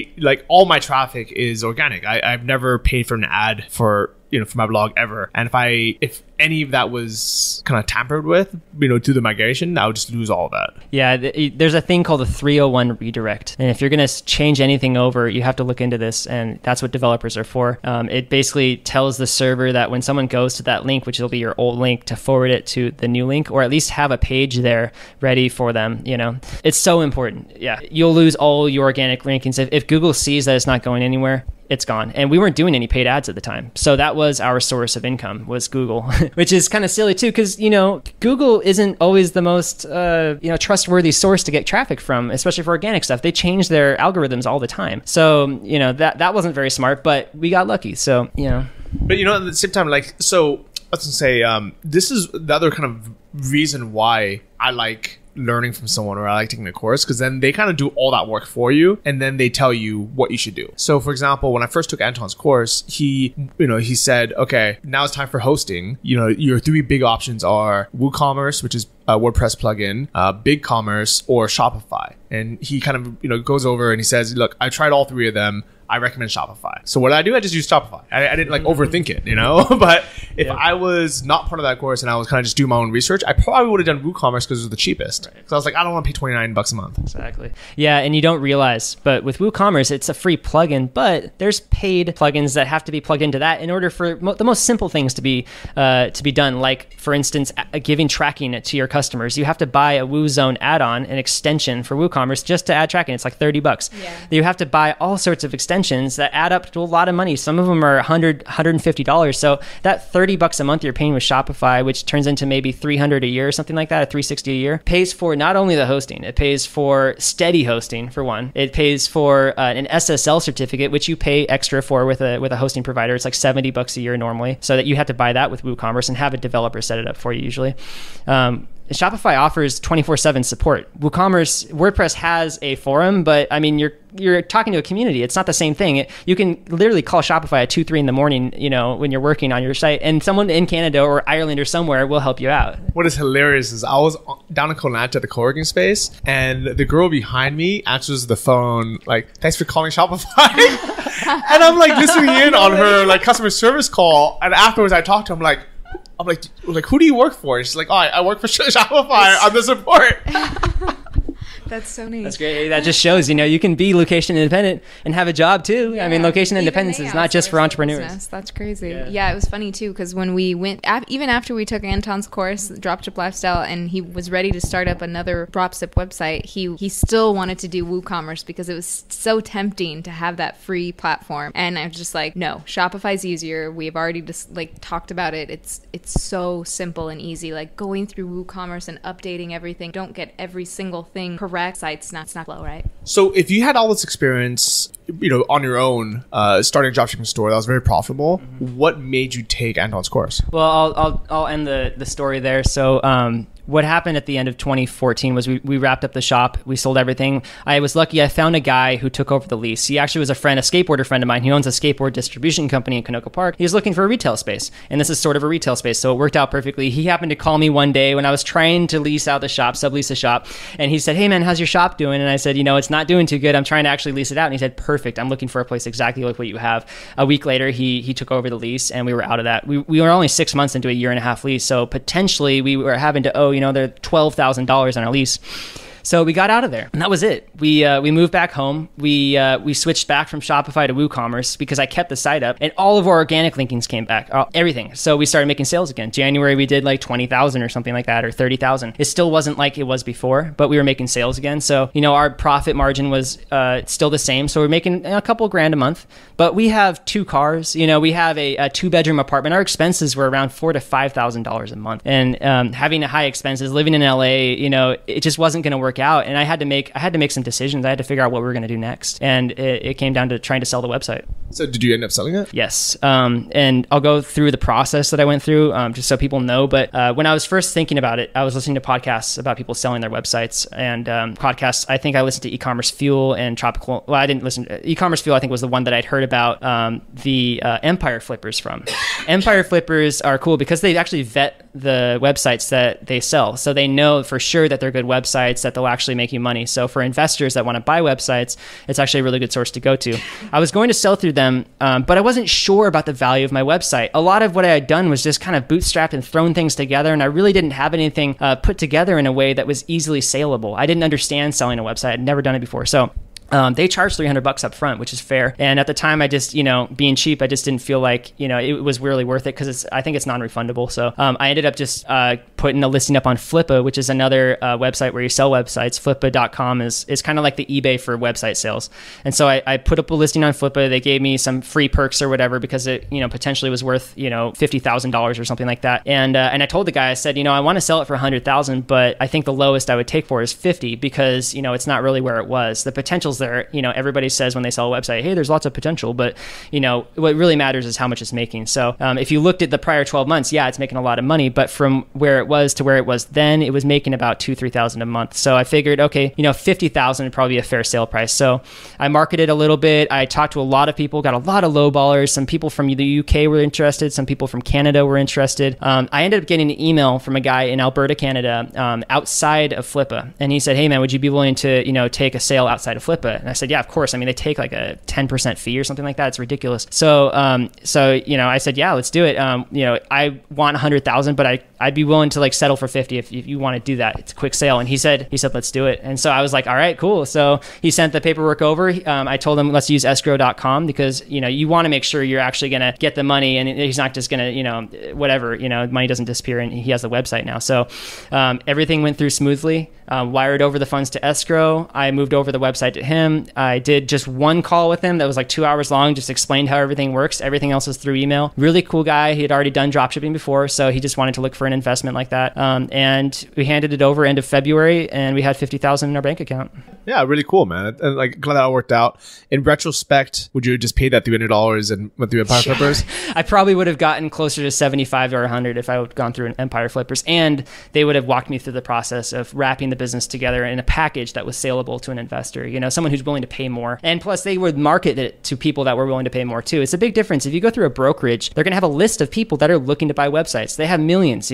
all my traffic is organic. I've never paid for an ad for my blog ever. And if any of that was kind of tampered with, to the migration, I would just lose all of that. Yeah, there's a thing called the 301 redirect. And if you're going to change anything over, you have to look into this. And that's what developers are for. It basically tells the server that when someone goes to that link, which will be your old link, to forward it to the new link, or at least have a page there ready for them. It's so important. Yeah, you'll lose all your organic rankings. If Google sees that it's not going anywhere, it's gone. And we weren't doing any paid ads at the time. So that was our source of income, was Google, which is kind of silly too, because, Google isn't always the most, trustworthy source to get traffic from, especially for organic stuff. They change their algorithms all the time. So, that wasn't very smart, but we got lucky. So, But, at the same time, let's say, this is the other kind of reason why I like learning from someone, or I like taking a course, because then they kind of do all that work for you, and then they tell you what you should do. So for example, when I first took Anton's course, he said, okay, now it's time for hosting. Your three big options are WooCommerce, which is a WordPress plugin, BigCommerce, or Shopify. And he kind of goes over and he says, look, I tried all three of them. I recommend Shopify. So what did I do? I just used Shopify. I didn't overthink it, But if I was not part of that course and I was kind of just doing my own research, I probably would have done WooCommerce because it was the cheapest. Because I was like, I don't want to pay $29 a month. Exactly. Yeah, and you don't realize, but with WooCommerce, it's a free plugin, but there's paid plugins that have to be plugged into that in order for the most simple things to be done. Like, for instance, giving tracking to your customers. You have to buy a WooZone add-on, an extension for WooCommerce just to add tracking. It's like $30. Yeah. You have to buy all sorts of extensions that add up to a lot of money. Some of them are $100, $150. So that $30 a month you're paying with Shopify, which turns into maybe $300 a year or something like that, or $360 a year, pays for not only the hosting, it pays for steady hosting for one. It pays for an SSL certificate, which you pay extra for with a hosting provider. It's like $70 a year normally. So that you have to buy that with WooCommerce and have a developer set it up for you usually. Shopify offers 24/7 support. WordPress has a forum, but I mean, you're talking to a community. It's not the same thing. You can literally call Shopify at 2-3 in the morning, when you're working on your site, and someone in Canada or Ireland or somewhere will help you out. What is hilarious is I was down in Kelowna at the co-working space, and the girl behind me answers the phone like, "Thanks for calling Shopify." And I'm like listening in on her customer service call, and afterwards I talked to him like, who do you work for? And she's like, I work for Shopify on the support. That's so neat. That's great. That just shows, you can be location independent and have a job too. Yeah. I mean, location independence is not just for entrepreneurs. Business. That's crazy. Yeah, it was funny too, because when we went, even after we took Anton's course, Dropship Lifestyle, and he was ready to start up another dropship website, he still wanted to do WooCommerce because it was so tempting to have that free platform. And I was just like, no, Shopify's easier. We've already just talked about it. It's so simple and easy. Like going through WooCommerce and updating everything. Don't get every single thing correct. It's not slow, right? So if you had all this experience, on your own, starting a dropshipping store that was very profitable, what made you take Anton's course? Well, I'll end the story there. So what happened at the end of 2014 was we wrapped up the shop. We sold everything. I was lucky. I found a guy who took over the lease. He actually was a skateboarder friend of mine. He owns a skateboard distribution company in Canoga Park. He was looking for a retail space, and this is sort of a retail space, so it worked out perfectly. He happened to call me one day when I was trying to lease out the shop, sublease the shop, and he said, "Hey man, how's your shop doing?" And I said, "It's not doing too good. I'm trying to actually lease it out." And he said, "Perfect. I'm looking for a place exactly like what you have." A week later, he took over the lease, and we were out of that. We were only 6 months into a 1.5 year lease, so potentially we were having to owe, there $12,000 on our lease. So we got out of there, and that was it. We moved back home. We switched back from Shopify to WooCommerce because I kept the site up, and all of our organic linkings came back, everything. So we started making sales again. January we did like 20,000 or something like that, or 30,000. It still wasn't like it was before, but we were making sales again. So our profit margin was still the same. So we're making a couple grand a month. But we have 2 cars. We have a 2-bedroom apartment. Our expenses were around $4,000 to $5,000 a month, and having high expenses, living in LA, it just wasn't going to work out. And I had to make some decisions. I had to figure out what we were going to do next. And it came down to trying to sell the website. So did you end up selling it? Yes. And I'll go through the process that I went through, just so people know. But when I was first thinking about it, I was listening to podcasts about people selling their websites, and podcasts. I think I listened to E-commerce Fuel and Tropical. Well, I didn't listen to E-commerce Fuel. I think was the one that I'd heard about the Empire Flippers from. Empire Flippers are cool because they actually vet the websites that they sell. So they know for sure that they're good websites, that they'll actually make you money. So for investors that want to buy websites, it's actually a really good source to go to. I was going to sell through them, but I wasn't sure about the value of my website. A lot of what I had done was just kind of bootstrapped and thrown things together, and I really didn't have anything put together in a way that was easily saleable. I didn't understand selling a website. I'd never done it before. So they charged $300 up front, which is fair. And at the time, I just, being cheap, I just didn't feel like, it was really worth it because I think it's non-refundable. So I ended up just putting a listing up on Flippa, which is another website where you sell websites. Flippa.com is kind of like the eBay for website sales. And so I put up a listing on Flippa. They gave me some free perks or whatever because it, potentially was worth, $50,000 or something like that. And I told the guy, I said, I want to sell it for $100,000, but I think the lowest I would take for it is 50 because, it's not really where it was. The potential's there. Everybody says when they sell a website, hey, there's lots of potential, but what really matters is how much it's making. So if you looked at the prior 12 months, yeah, it's making a lot of money, but from where it was to where it was then, it was making about $2,000-3,000 a month. So I figured, okay, $50,000 would probably be a fair sale price. So I marketed a little bit. I talked to a lot of people, got a lot of lowballers. Some people from the UK were interested. Some people from Canada were interested. I ended up getting an email from a guy in Alberta, Canada, outside of Flippa. And he said, hey man, would you be willing to, take a sale outside of Flippa? And I said, yeah, of course. I mean, they take like a 10% fee or something like that. It's ridiculous. So, I said, yeah, let's do it. I want 100,000, but I'd be willing to like settle for 50 if you want to do that. It's a quick sale. And he said, let's do it. And so I was like, all right, cool. So he sent the paperwork over. I told him, let's use escrow.com because, you want to make sure you're actually going to get the money and he's not just going to, whatever, money doesn't disappear and he has the website now. So everything went through smoothly, wired over the funds to escrow. I moved over the website to him. I did just one call with him that was like 2 hours long, just explained how everything works. Everything else was through email. Really cool guy. He had already done dropshipping before, so he just wanted to look for an investment like that. And we handed it over end of February, and we had $50,000 in our bank account. Yeah, really cool, man. And like, glad that all worked out. In retrospect, would you have just paid that $300 and went through Empire Flippers? I probably would have gotten closer to 75 or 100 if I would have gone through an Empire Flippers, and they would have walked me through the process of wrapping the business together in a package that was saleable to an investor, someone who's willing to pay more. And plus, they would market it to people that were willing to pay more too. It's a big difference. If you go through a brokerage, they're going to have a list of people that are looking to buy websites. They have millions,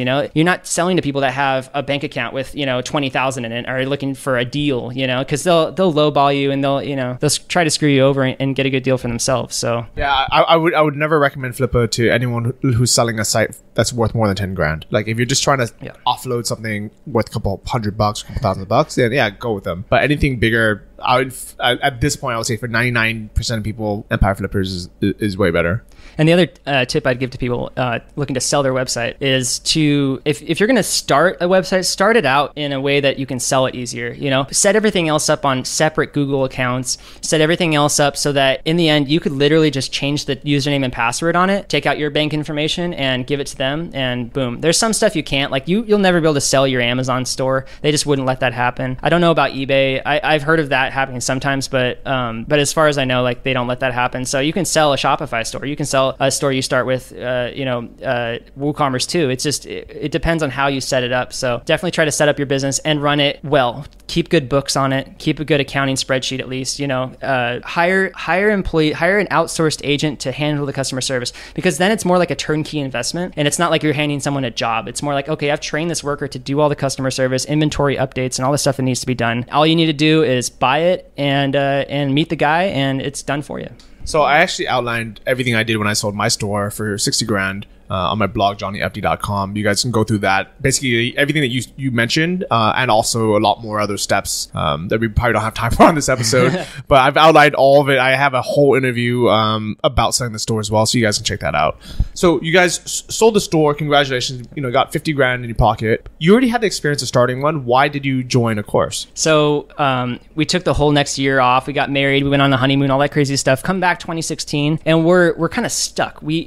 you know? You're not selling to people that have a bank account with, you know, 20,000 in it, or looking for a deal, you know, because they'll lowball you, and they'll try to screw you over and get a good deal for themselves. So yeah, I would never recommend Flippa to anyone who's selling a site that's worth more than 10 grand. Like if you're just trying to offload something worth a couple $100, a couple $1,000, then yeah, go with them. But anything bigger, at this point, I would say for 99% of people, Empire Flippers is way better. And the other tip I'd give to people looking to sell their website is to, if you're going to start a website, start it out in a way that you can sell it easier. You know, set everything else up on separate Google accounts, set everything else up so that in the end, you could literally just change the username and password on it, take out your bank information and give it to them, and boom. There's some stuff you can't, like you'll never be able to sell your Amazon store. They just wouldn't let that happen. I don't know about eBay. I've heard of that happening sometimes, but as far as I know, like they don't let that happen. So you can sell a Shopify store. You can sell a store you start with, WooCommerce too. It's just, it depends on how you set it up. So definitely try to set up your business and run it well. Keep good books on it. Keep a good accounting spreadsheet at least. You know, hire an outsourced agent to handle the customer service, because then it's more like a turnkey investment, and it's not like you're handing someone a job. It's more like, okay, I've trained this worker to do all the customer service, inventory updates, and all the stuff that needs to be done. All you need to do is buy it and meet the guy, and it's done for you. So I actually outlined everything I did when I sold my store for 60 grand on my blog, johnnyfd.com. You guys can go through that. Basically, everything that you mentioned, and also a lot more other steps that we probably don't have time for on this episode. But I've outlined all of it. I have a whole interview about selling the store as well, so you guys can check that out. So you guys sold the store. Congratulations. You know, got 50 grand in your pocket. You already had the experience of starting one. Why did you join a course? So we took the whole next year off. We got married. We went on the honeymoon, all that crazy stuff. Come back 2016, and we're kind of stuck. We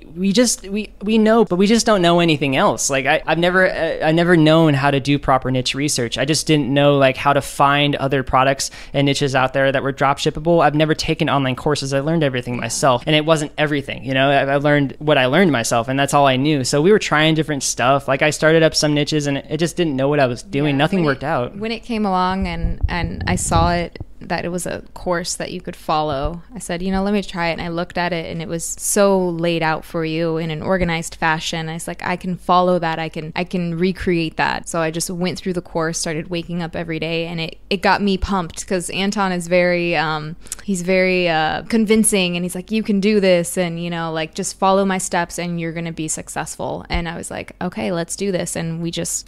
know, but we just don't know anything else. Like I've never known how to do proper niche research. I just didn't know like how to find other products and niches out there that were drop shippable. I've never taken online courses. I learned everything myself, and it wasn't everything. You know, I learned what I learned myself, and that's all I knew. So we were trying different stuff. Like I started up some niches, and it just didn't know what I was doing. Nothing worked out. When it came along, and I saw it, that it was a course that you could follow, I said, you know, let me try it. And I looked at it, and it was so laid out for you in an organized fashion. I was like, I can follow that. I can recreate that. So I just went through the course, started waking up every day, and it got me pumped, because Anton is very convincing, and he's like, you can do this, and you know, like just follow my steps and you're going to be successful. And I was like, okay, let's do this. And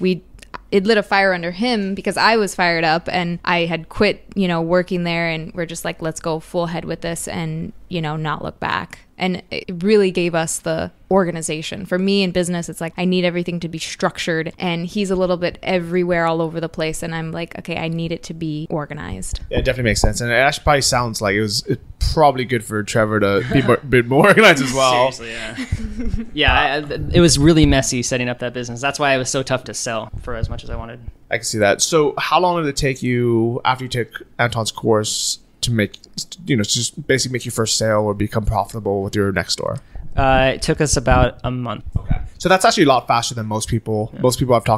it lit a fire under him, because I was fired up and I had quit, you know, working there, and we're just like, let's go full head with this and, you know, not look back. And it really gave us the organization. For me in business, it's like I need everything to be structured, and he's a little bit everywhere, all over the place, and I'm like, okay, I need it to be organized. Yeah, it definitely makes sense. And it actually probably sounds like it's probably good for Trevor to be a bit more organized as well. Seriously, yeah. It was really messy setting up that business. That's why it was so tough to sell for as much as I wanted. I can see that. So how long did it take you after you took Anton's course to make, you know, just basically make your first sale or become profitable with your next store? It took us about a month. Okay. So that's actually a lot faster than most people. Yeah. Most people I've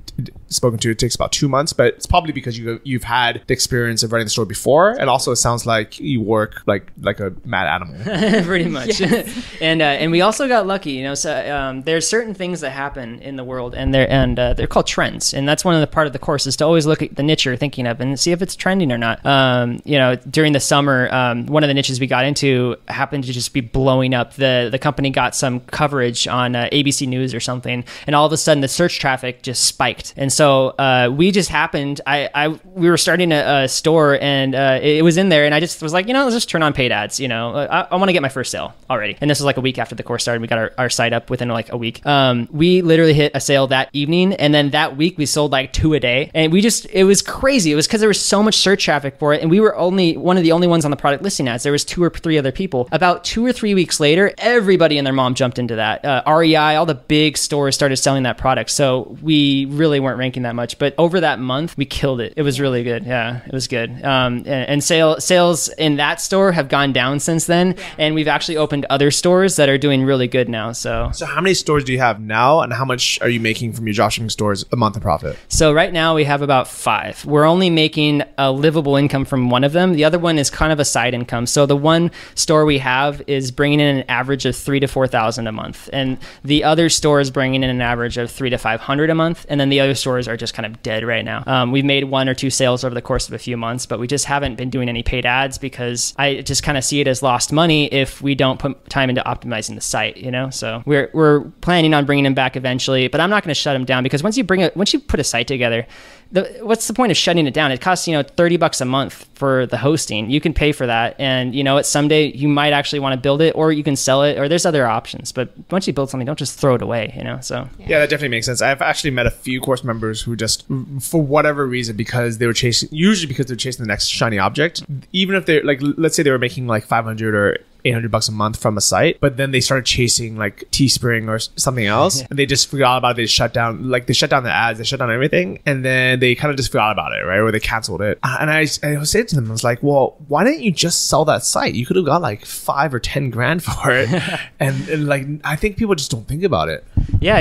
spoken to, it takes about 2 months, but it's probably because you've had the experience of running the store before, and also it sounds like you work like a mad animal. Pretty much. Yes. And we also got lucky, you know. So there's certain things that happen in the world, and they're called trends, and that's one of the part of the course is to always look at the niche you're thinking of and see if it's trending or not. You know, during the summer, one of the niches we got into happened to just be blowing up. The company got some coverage on ABC News or something, and all of a sudden the search traffic just spiked. And so we just happened, we were starting a store, and it was in there, and I just was like, you know, let's just turn on paid ads. You know, I want to get my first sale already. And this was like a week after the course started. We got our site up within like a week. We literally hit a sale that evening, and then that week we sold like 2 a day, and it was crazy. It was because there was so much search traffic for it, and we were one of the only ones on the product listing ads. There was 2 or 3 other people. About 2 or 3 weeks later, everybody and their mom jumped into that. REI, all the big stores started selling that product. So we really weren't ranking that much, but over that month we killed it. It was really good. Yeah, it was good. And sales in that store have gone down since then. Yeah. And we've actually opened other stores that are doing really good now. So how many stores do you have now, and how much are you making from your dropshipping stores a month in profit? So right now we have about 5. We're only making a livable income from one of them. The other one is kind of a side income. So the one store we have is bringing in an average of $3,000 to $4,000 a month, and the other other stores bringing in an average of 300 to 500 a month, and then the other stores are just kind of dead right now. We've made 1 or 2 sales over the course of a few months, but we just haven't been doing any paid ads because I just kind of see it as lost money if we don't put time into optimizing the site, you know? So we're planning on bringing them back eventually, but I'm not going to shut them down because once you put a site together, what's the point of shutting it down? It costs, $30 a month for the hosting. You can pay for that. And someday you might actually want to build it, or you can sell it, or there's other options. But once you build something, don't just throw it away, So yeah, that definitely makes sense. I've actually met a few course members who just, for whatever reason, because they're chasing the next shiny object, even if they're like, let's say they were making like 500 or $800 a month from a site, but then they started chasing like Teespring or something else, and they just forgot about it. They shut down the ads, they shut down everything, and then they kind of just forgot about it, right? Or they canceled it. And I was saying to them, I was like, well, why didn't you just sell that site? You could have got like 5 or 10 grand for it. and like, I think people just don't think about it. Yeah,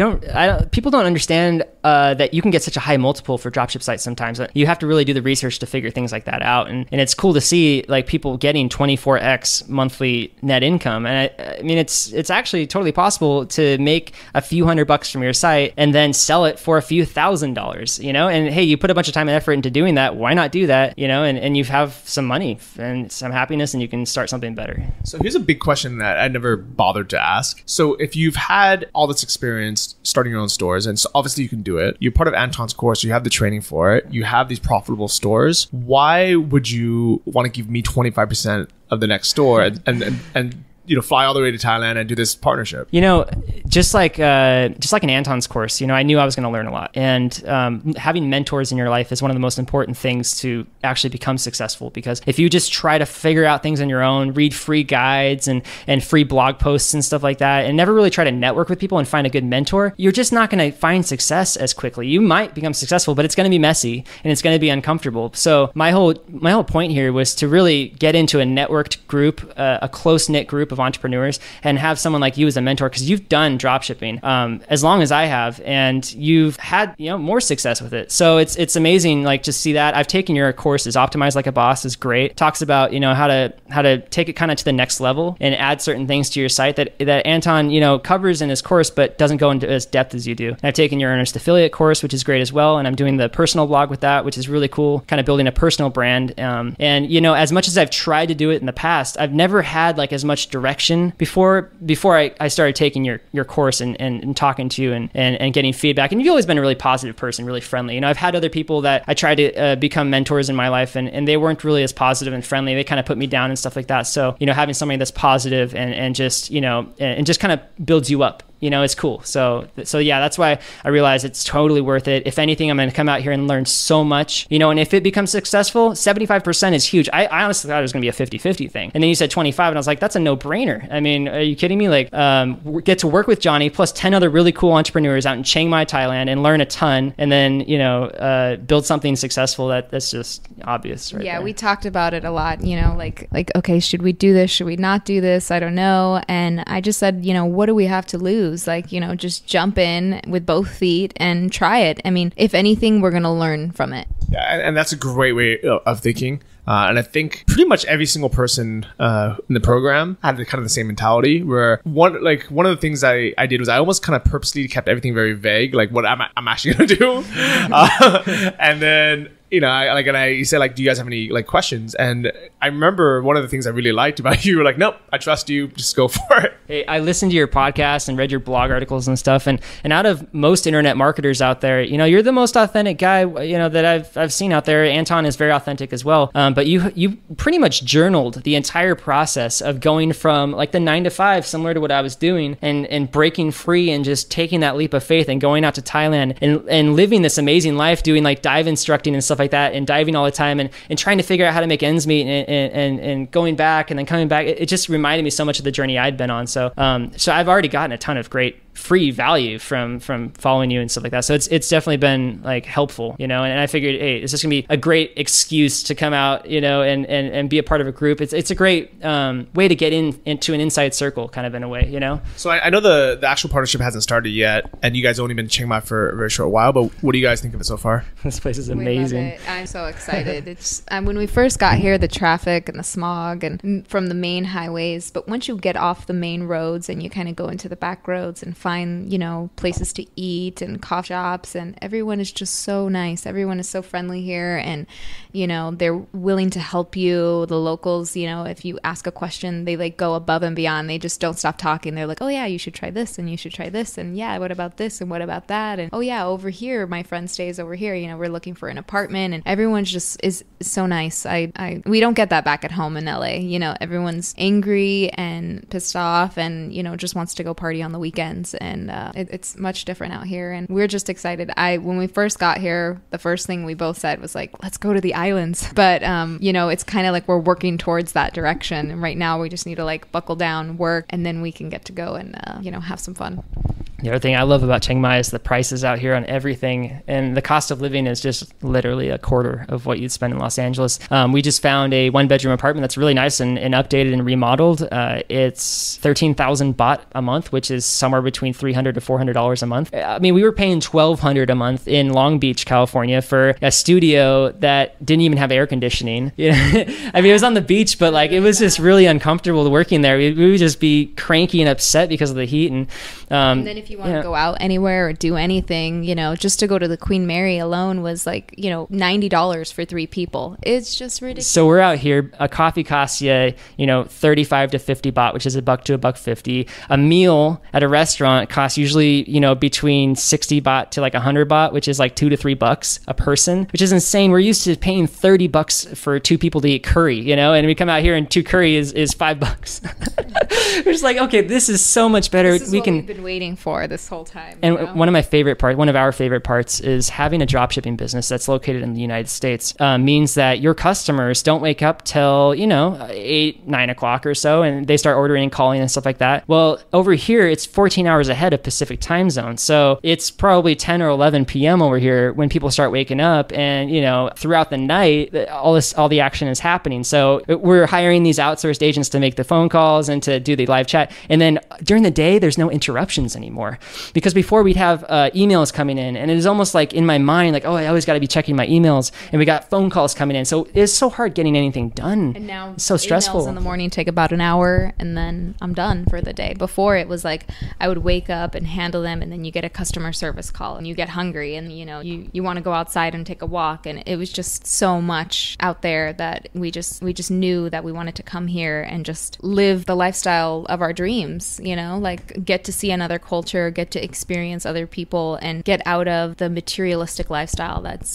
people don't understand that you can get such a high multiple for dropship sites sometimes. You have to really do the research to figure things like that out. And it's cool to see like people getting 24x monthly net income. And I mean, it's actually totally possible to make a few $100 from your site and then sell it for a few $1,000s, and hey, you put a bunch of time and effort into doing that. Why not do that? And you have some money and some happiness, and you can start something better. So here's a big question that I never bothered to ask. So if you've had all this experience starting your own stores, and so obviously you can do it, you're part of Anton's course, you have the training for it, you have these profitable stores, why would you want to give me 25% of the next store and fly all the way to Thailand and do this partnership? Just like an Anton's course, I knew I was going to learn a lot. And having mentors in your life is one of the most important things to actually become successful. Because if you just try to figure out things on your own, read free guides and free blog posts and stuff like that, and never really try to network with people and find a good mentor, you're just not going to find success as quickly. You might become successful, but it's going to be messy and it's going to be uncomfortable. So my whole point here was to really get into a networked group, a close-knit group of entrepreneurs, and have someone like you as a mentor, because you've done dropshipping as long as I have, and you've had more success with it. So it's amazing, like, to see that. I've taken your courses. Optimize Like a Boss is great. Talks about how to take it kind of to the next level and add certain things to your site that Anton covers in his course, but doesn't go into as depth as you do. And I've taken your Earnest Affiliate course, which is great as well, and I'm doing the personal blog with that, which is really cool, kind of building a personal brand. And as much as I've tried to do it in the past, I've never had like as much direction before I started taking your course and talking to you and getting feedback. And you've always been a really positive person, really friendly. I've had other people that I tried to become mentors in my life, and they weren't really as positive and friendly. They kind of put me down and stuff like that. So having somebody that's positive and just kind of builds you up, it's cool. So yeah, that's why I realized it's totally worth it. If anything, I'm going to come out here and learn so much, and if it becomes successful, 75% is huge. I honestly thought it was going to be a 50-50 thing. And then you said 25, and I was like, that's a no-brainer. I mean, are you kidding me? Like, get to work with Johnny plus 10 other really cool entrepreneurs out in Chiang Mai, Thailand, and learn a ton, and then, build something successful that's just obvious right there. We talked about it a lot, like, okay, should we do this? Should we not do this? I don't know. And I just said, what do we have to lose? Like, just jump in with both feet and try it. I mean, if anything, we're going to learn from it. Yeah, and that's a great way of thinking. And I think pretty much every single person in the program had kind of the same mentality, where one of the things I did was I almost kind of purposely kept everything very vague, like what I'm actually going to do. And then, you said, like, do you guys have any like questions? And I remember one of the things I really liked about you were like, nope, I trust you, just go for it. Hey, I listened to your podcast and read your blog articles and stuff. And out of most internet marketers out there, you're the most authentic guy, that I've seen out there. Anton is very authentic as well. But you pretty much journaled the entire process of going from like the 9 to 5, similar to what I was doing, and breaking free and just taking that leap of faith and going out to Thailand and living this amazing life, doing like dive instructing and stuff like that, and diving all the time and trying to figure out how to make ends meet and going back and then coming back. It just reminded me so much of the journey I'd been on. So I've already gotten a ton of great free value from following you and stuff like that. So it's definitely been like helpful, and I figured, hey, it's just gonna be a great excuse to come out, and be a part of a group. It's a great way to get into an inside circle, kind of, in a way, So I know the actual partnership hasn't started yet, and you guys have only been in Chiang Mai for a very short while, but what do you guys think of it so far? This place is amazing. We love it. I'm so excited. It's when we first got here, the traffic and the smog and from the main highways, but once you get off the main roads and you kind of go into the back roads and find, you know, places to eat and coffee shops, and everyone is just so nice. Everyone is so friendly here, and, you know, they're willing to help you. The locals, you know, if you ask a question, they like go above and beyond. They just don't stop talking. They're like, oh yeah, you should try this, and you should try this, and yeah, what about this, and what about that, and oh yeah, over here, my friend stays over here, you know, we're looking for an apartment, and everyone's just is so nice. We don't get that back at home in LA. You know, everyone's angry and pissed off, and, you know, just wants to go party on the weekends, and it's much different out here, and we're just excited. When we first got here, the first thing we both said was like, let's go to the islands, but you know, it's kind of like we're working towards that direction, and right now we just need to like buckle down, work, and then we can get to go and you know, have some fun. The other thing I love about Chiang Mai is the prices out here on everything, and the cost of living is just literally a quarter of what you'd spend in Los Angeles. We just found a 1-bedroom apartment that's really nice and updated and remodeled. It's 13,000 baht a month, which is somewhere between $300 to $400 a month. I mean, we were paying $1,200 a month in Long Beach, California, for a studio that didn't even have air conditioning. You know? I mean, it was on the beach, but like it was just really uncomfortable working there. We would just be cranky and upset because of the heat, and then if you want to go out anywhere or do anything, you know, just to go to the Queen Mary alone was like, you know, $90 for 3 people. It's just ridiculous. So we're out here, a coffee costs you, you know, 35 to 50 baht, which is $1 to $1.50. A meal at a restaurant costs usually, you know, between 60 baht to like 100 baht, which is like $2 to $3 a person, which is insane. We're used to paying $30 for 2 people to eat curry, you know, and we come out here and 2 curry is $5. We're just like, okay, this is so much better. This is what we've been waiting for this whole time. And you know? One of our favorite parts is having a dropshipping business that's located in the United States. Means that your customers don't wake up till, you know, 8, 9 o'clock or so, and they start ordering and calling and stuff like that. Well, over here, it's 14 hours ahead of Pacific time zone. So it's probably 10 or 11 p.m. over here when people start waking up, and, you know, throughout the night, all the action is happening. So we're hiring these outsourced agents to make the phone calls and to do the live chat. And then during the day, there's no interruptions anymore, because before we'd have emails coming in, and it is almost like in my mind, like, oh, I always got to be checking my emails, and we got phone calls coming in. So it's so hard getting anything done. And now it's so stressful. Emails in the morning take about an hour, and then I'm done for the day. Before, it was like I would wake up and handle them, and then you get a customer service call, and you get hungry, and, you know, you want to go outside and take a walk, and it was just so much out there that we just knew that we wanted to come here and just live the lifestyle of our dreams, you know, like get to see another culture, get to experience other people, and get out of the materialistic lifestyle that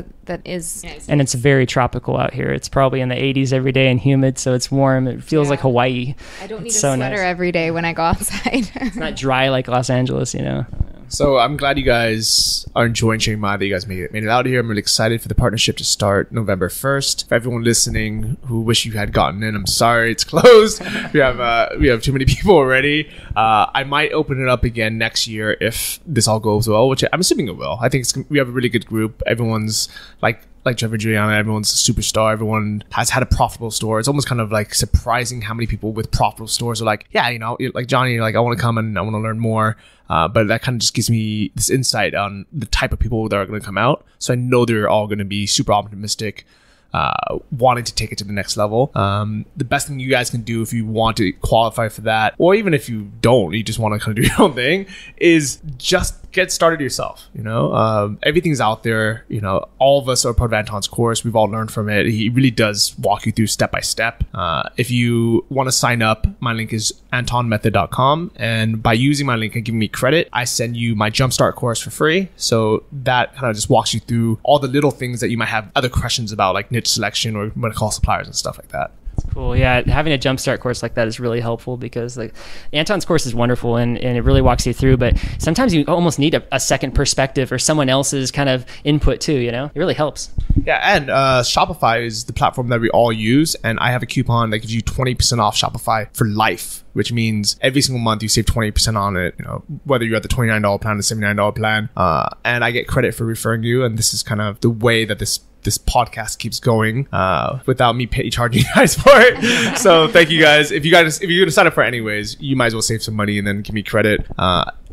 is. And it's very tropical out here. It's probably in the 80s every day and humid, so it's warm. It feels like Hawaii. I don't need a sweater every day when I go outside. It's not dry like Los Angeles, you know. So I'm glad you guys are enjoying Chiang Mai, that you guys made it out here. I'm really excited for the partnership to start November 1st. For everyone listening who wish you had gotten in, I'm sorry, it's closed. We have too many people already. I might open it up again next year if this all goes well, which I'm assuming it will. I think we have a really good group. Everyone's like Trevor and Juliana, everyone's a superstar. Everyone has had a profitable store. It's almost kind of like surprising how many people with profitable stores are like, yeah, you know, like Johnny, like I want to come and I want to learn more. But that kind of just gives me this insight on the type of people that are going to come out. So I know they're all going to be super optimistic, wanting to take it to the next level. The best thing you guys can do if you want to qualify for that, or even if you don't, you just want to kind of do your own thing, is just get started yourself. You know, everything's out there. You know, all of us are part of Anton's course. We've all learned from it. He really does walk you through step by step. If you want to sign up, my link is antonmethod.com, and by using my link and giving me credit, I send you my Jumpstart course for free. So that kind of just walks you through all the little things that you might have other questions about, like niche selection or when to call suppliers and stuff like that. Cool. Yeah, having a jumpstart course like that is really helpful, because like Anton's course is wonderful and it really walks you through, but sometimes you almost need a second perspective or someone else's kind of input too, you know? It really helps. Yeah, and Shopify is the platform that we all use, and I have a coupon that gives you 20% off Shopify for life, which means every single month you save 20% on it, you know, whether you're at the $29 plan or the $79 plan, and I get credit for referring you, and this is kind of the way that this podcast keeps going without me charging you guys for it. So thank you guys. If you're gonna sign up for it anyways, you might as well save some money and then give me credit.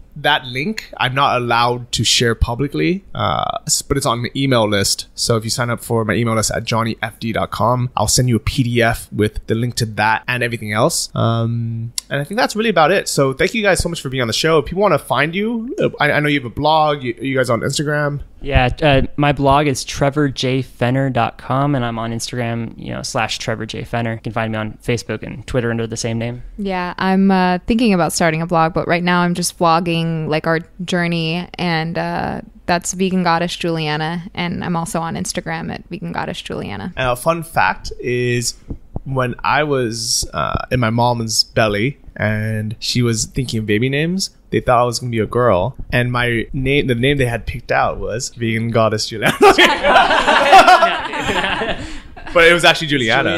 that link I'm not allowed to share publicly, but it's on the email list. So if you sign up for my email list at johnnyfd.com, I'll send you a PDF with the link to that and everything else. And I think that's really about it. So thank you guys so much for being on the show. If people want to find you, I know you have a blog. You guys on Instagram? Yeah, my blog is trevorjfenner.com, and I'm on Instagram, /TrevorJFenner. You can find me on Facebook and Twitter under the same name. Yeah, I'm thinking about starting a blog, but right now I'm just vlogging like our journey, and that's Vegan Goddess Juliana, and I'm also on Instagram at Vegan Goddess Juliana. And a fun fact is, when I was in my mom's belly and she was thinking of baby names, they thought I was going to be a girl, and the name they had picked out was Vegan Goddess Juliana. But it was actually Juliana.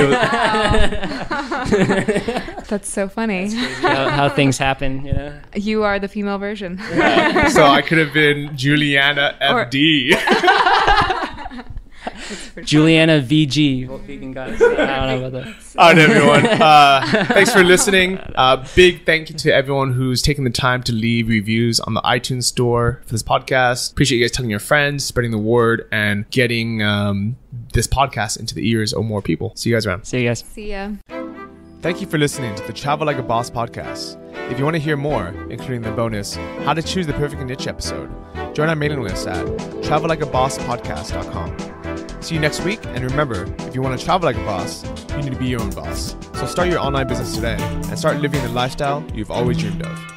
That's so funny. How things happen, You are the female version. Yeah. So I could have been Juliana FD. Juliana VG. Vegan Goddess. I don't know about that. All right, everyone. Thanks for listening. Big thank you to everyone who's taken the time to leave reviews on the iTunes store for this podcast. Appreciate you guys telling your friends, spreading the word, and getting this podcast into the ears of more people. See you guys around. See you guys. See ya. Thank you for listening to the Travel Like a Boss podcast. If you want to hear more, including the bonus How to Choose the Perfect Niche episode, join our mailing list at travellikeabosspodcast.com. See you next week, and remember, if you want to travel like a boss, you need to be your own boss. So start your online business today and start living the lifestyle you've always dreamed of.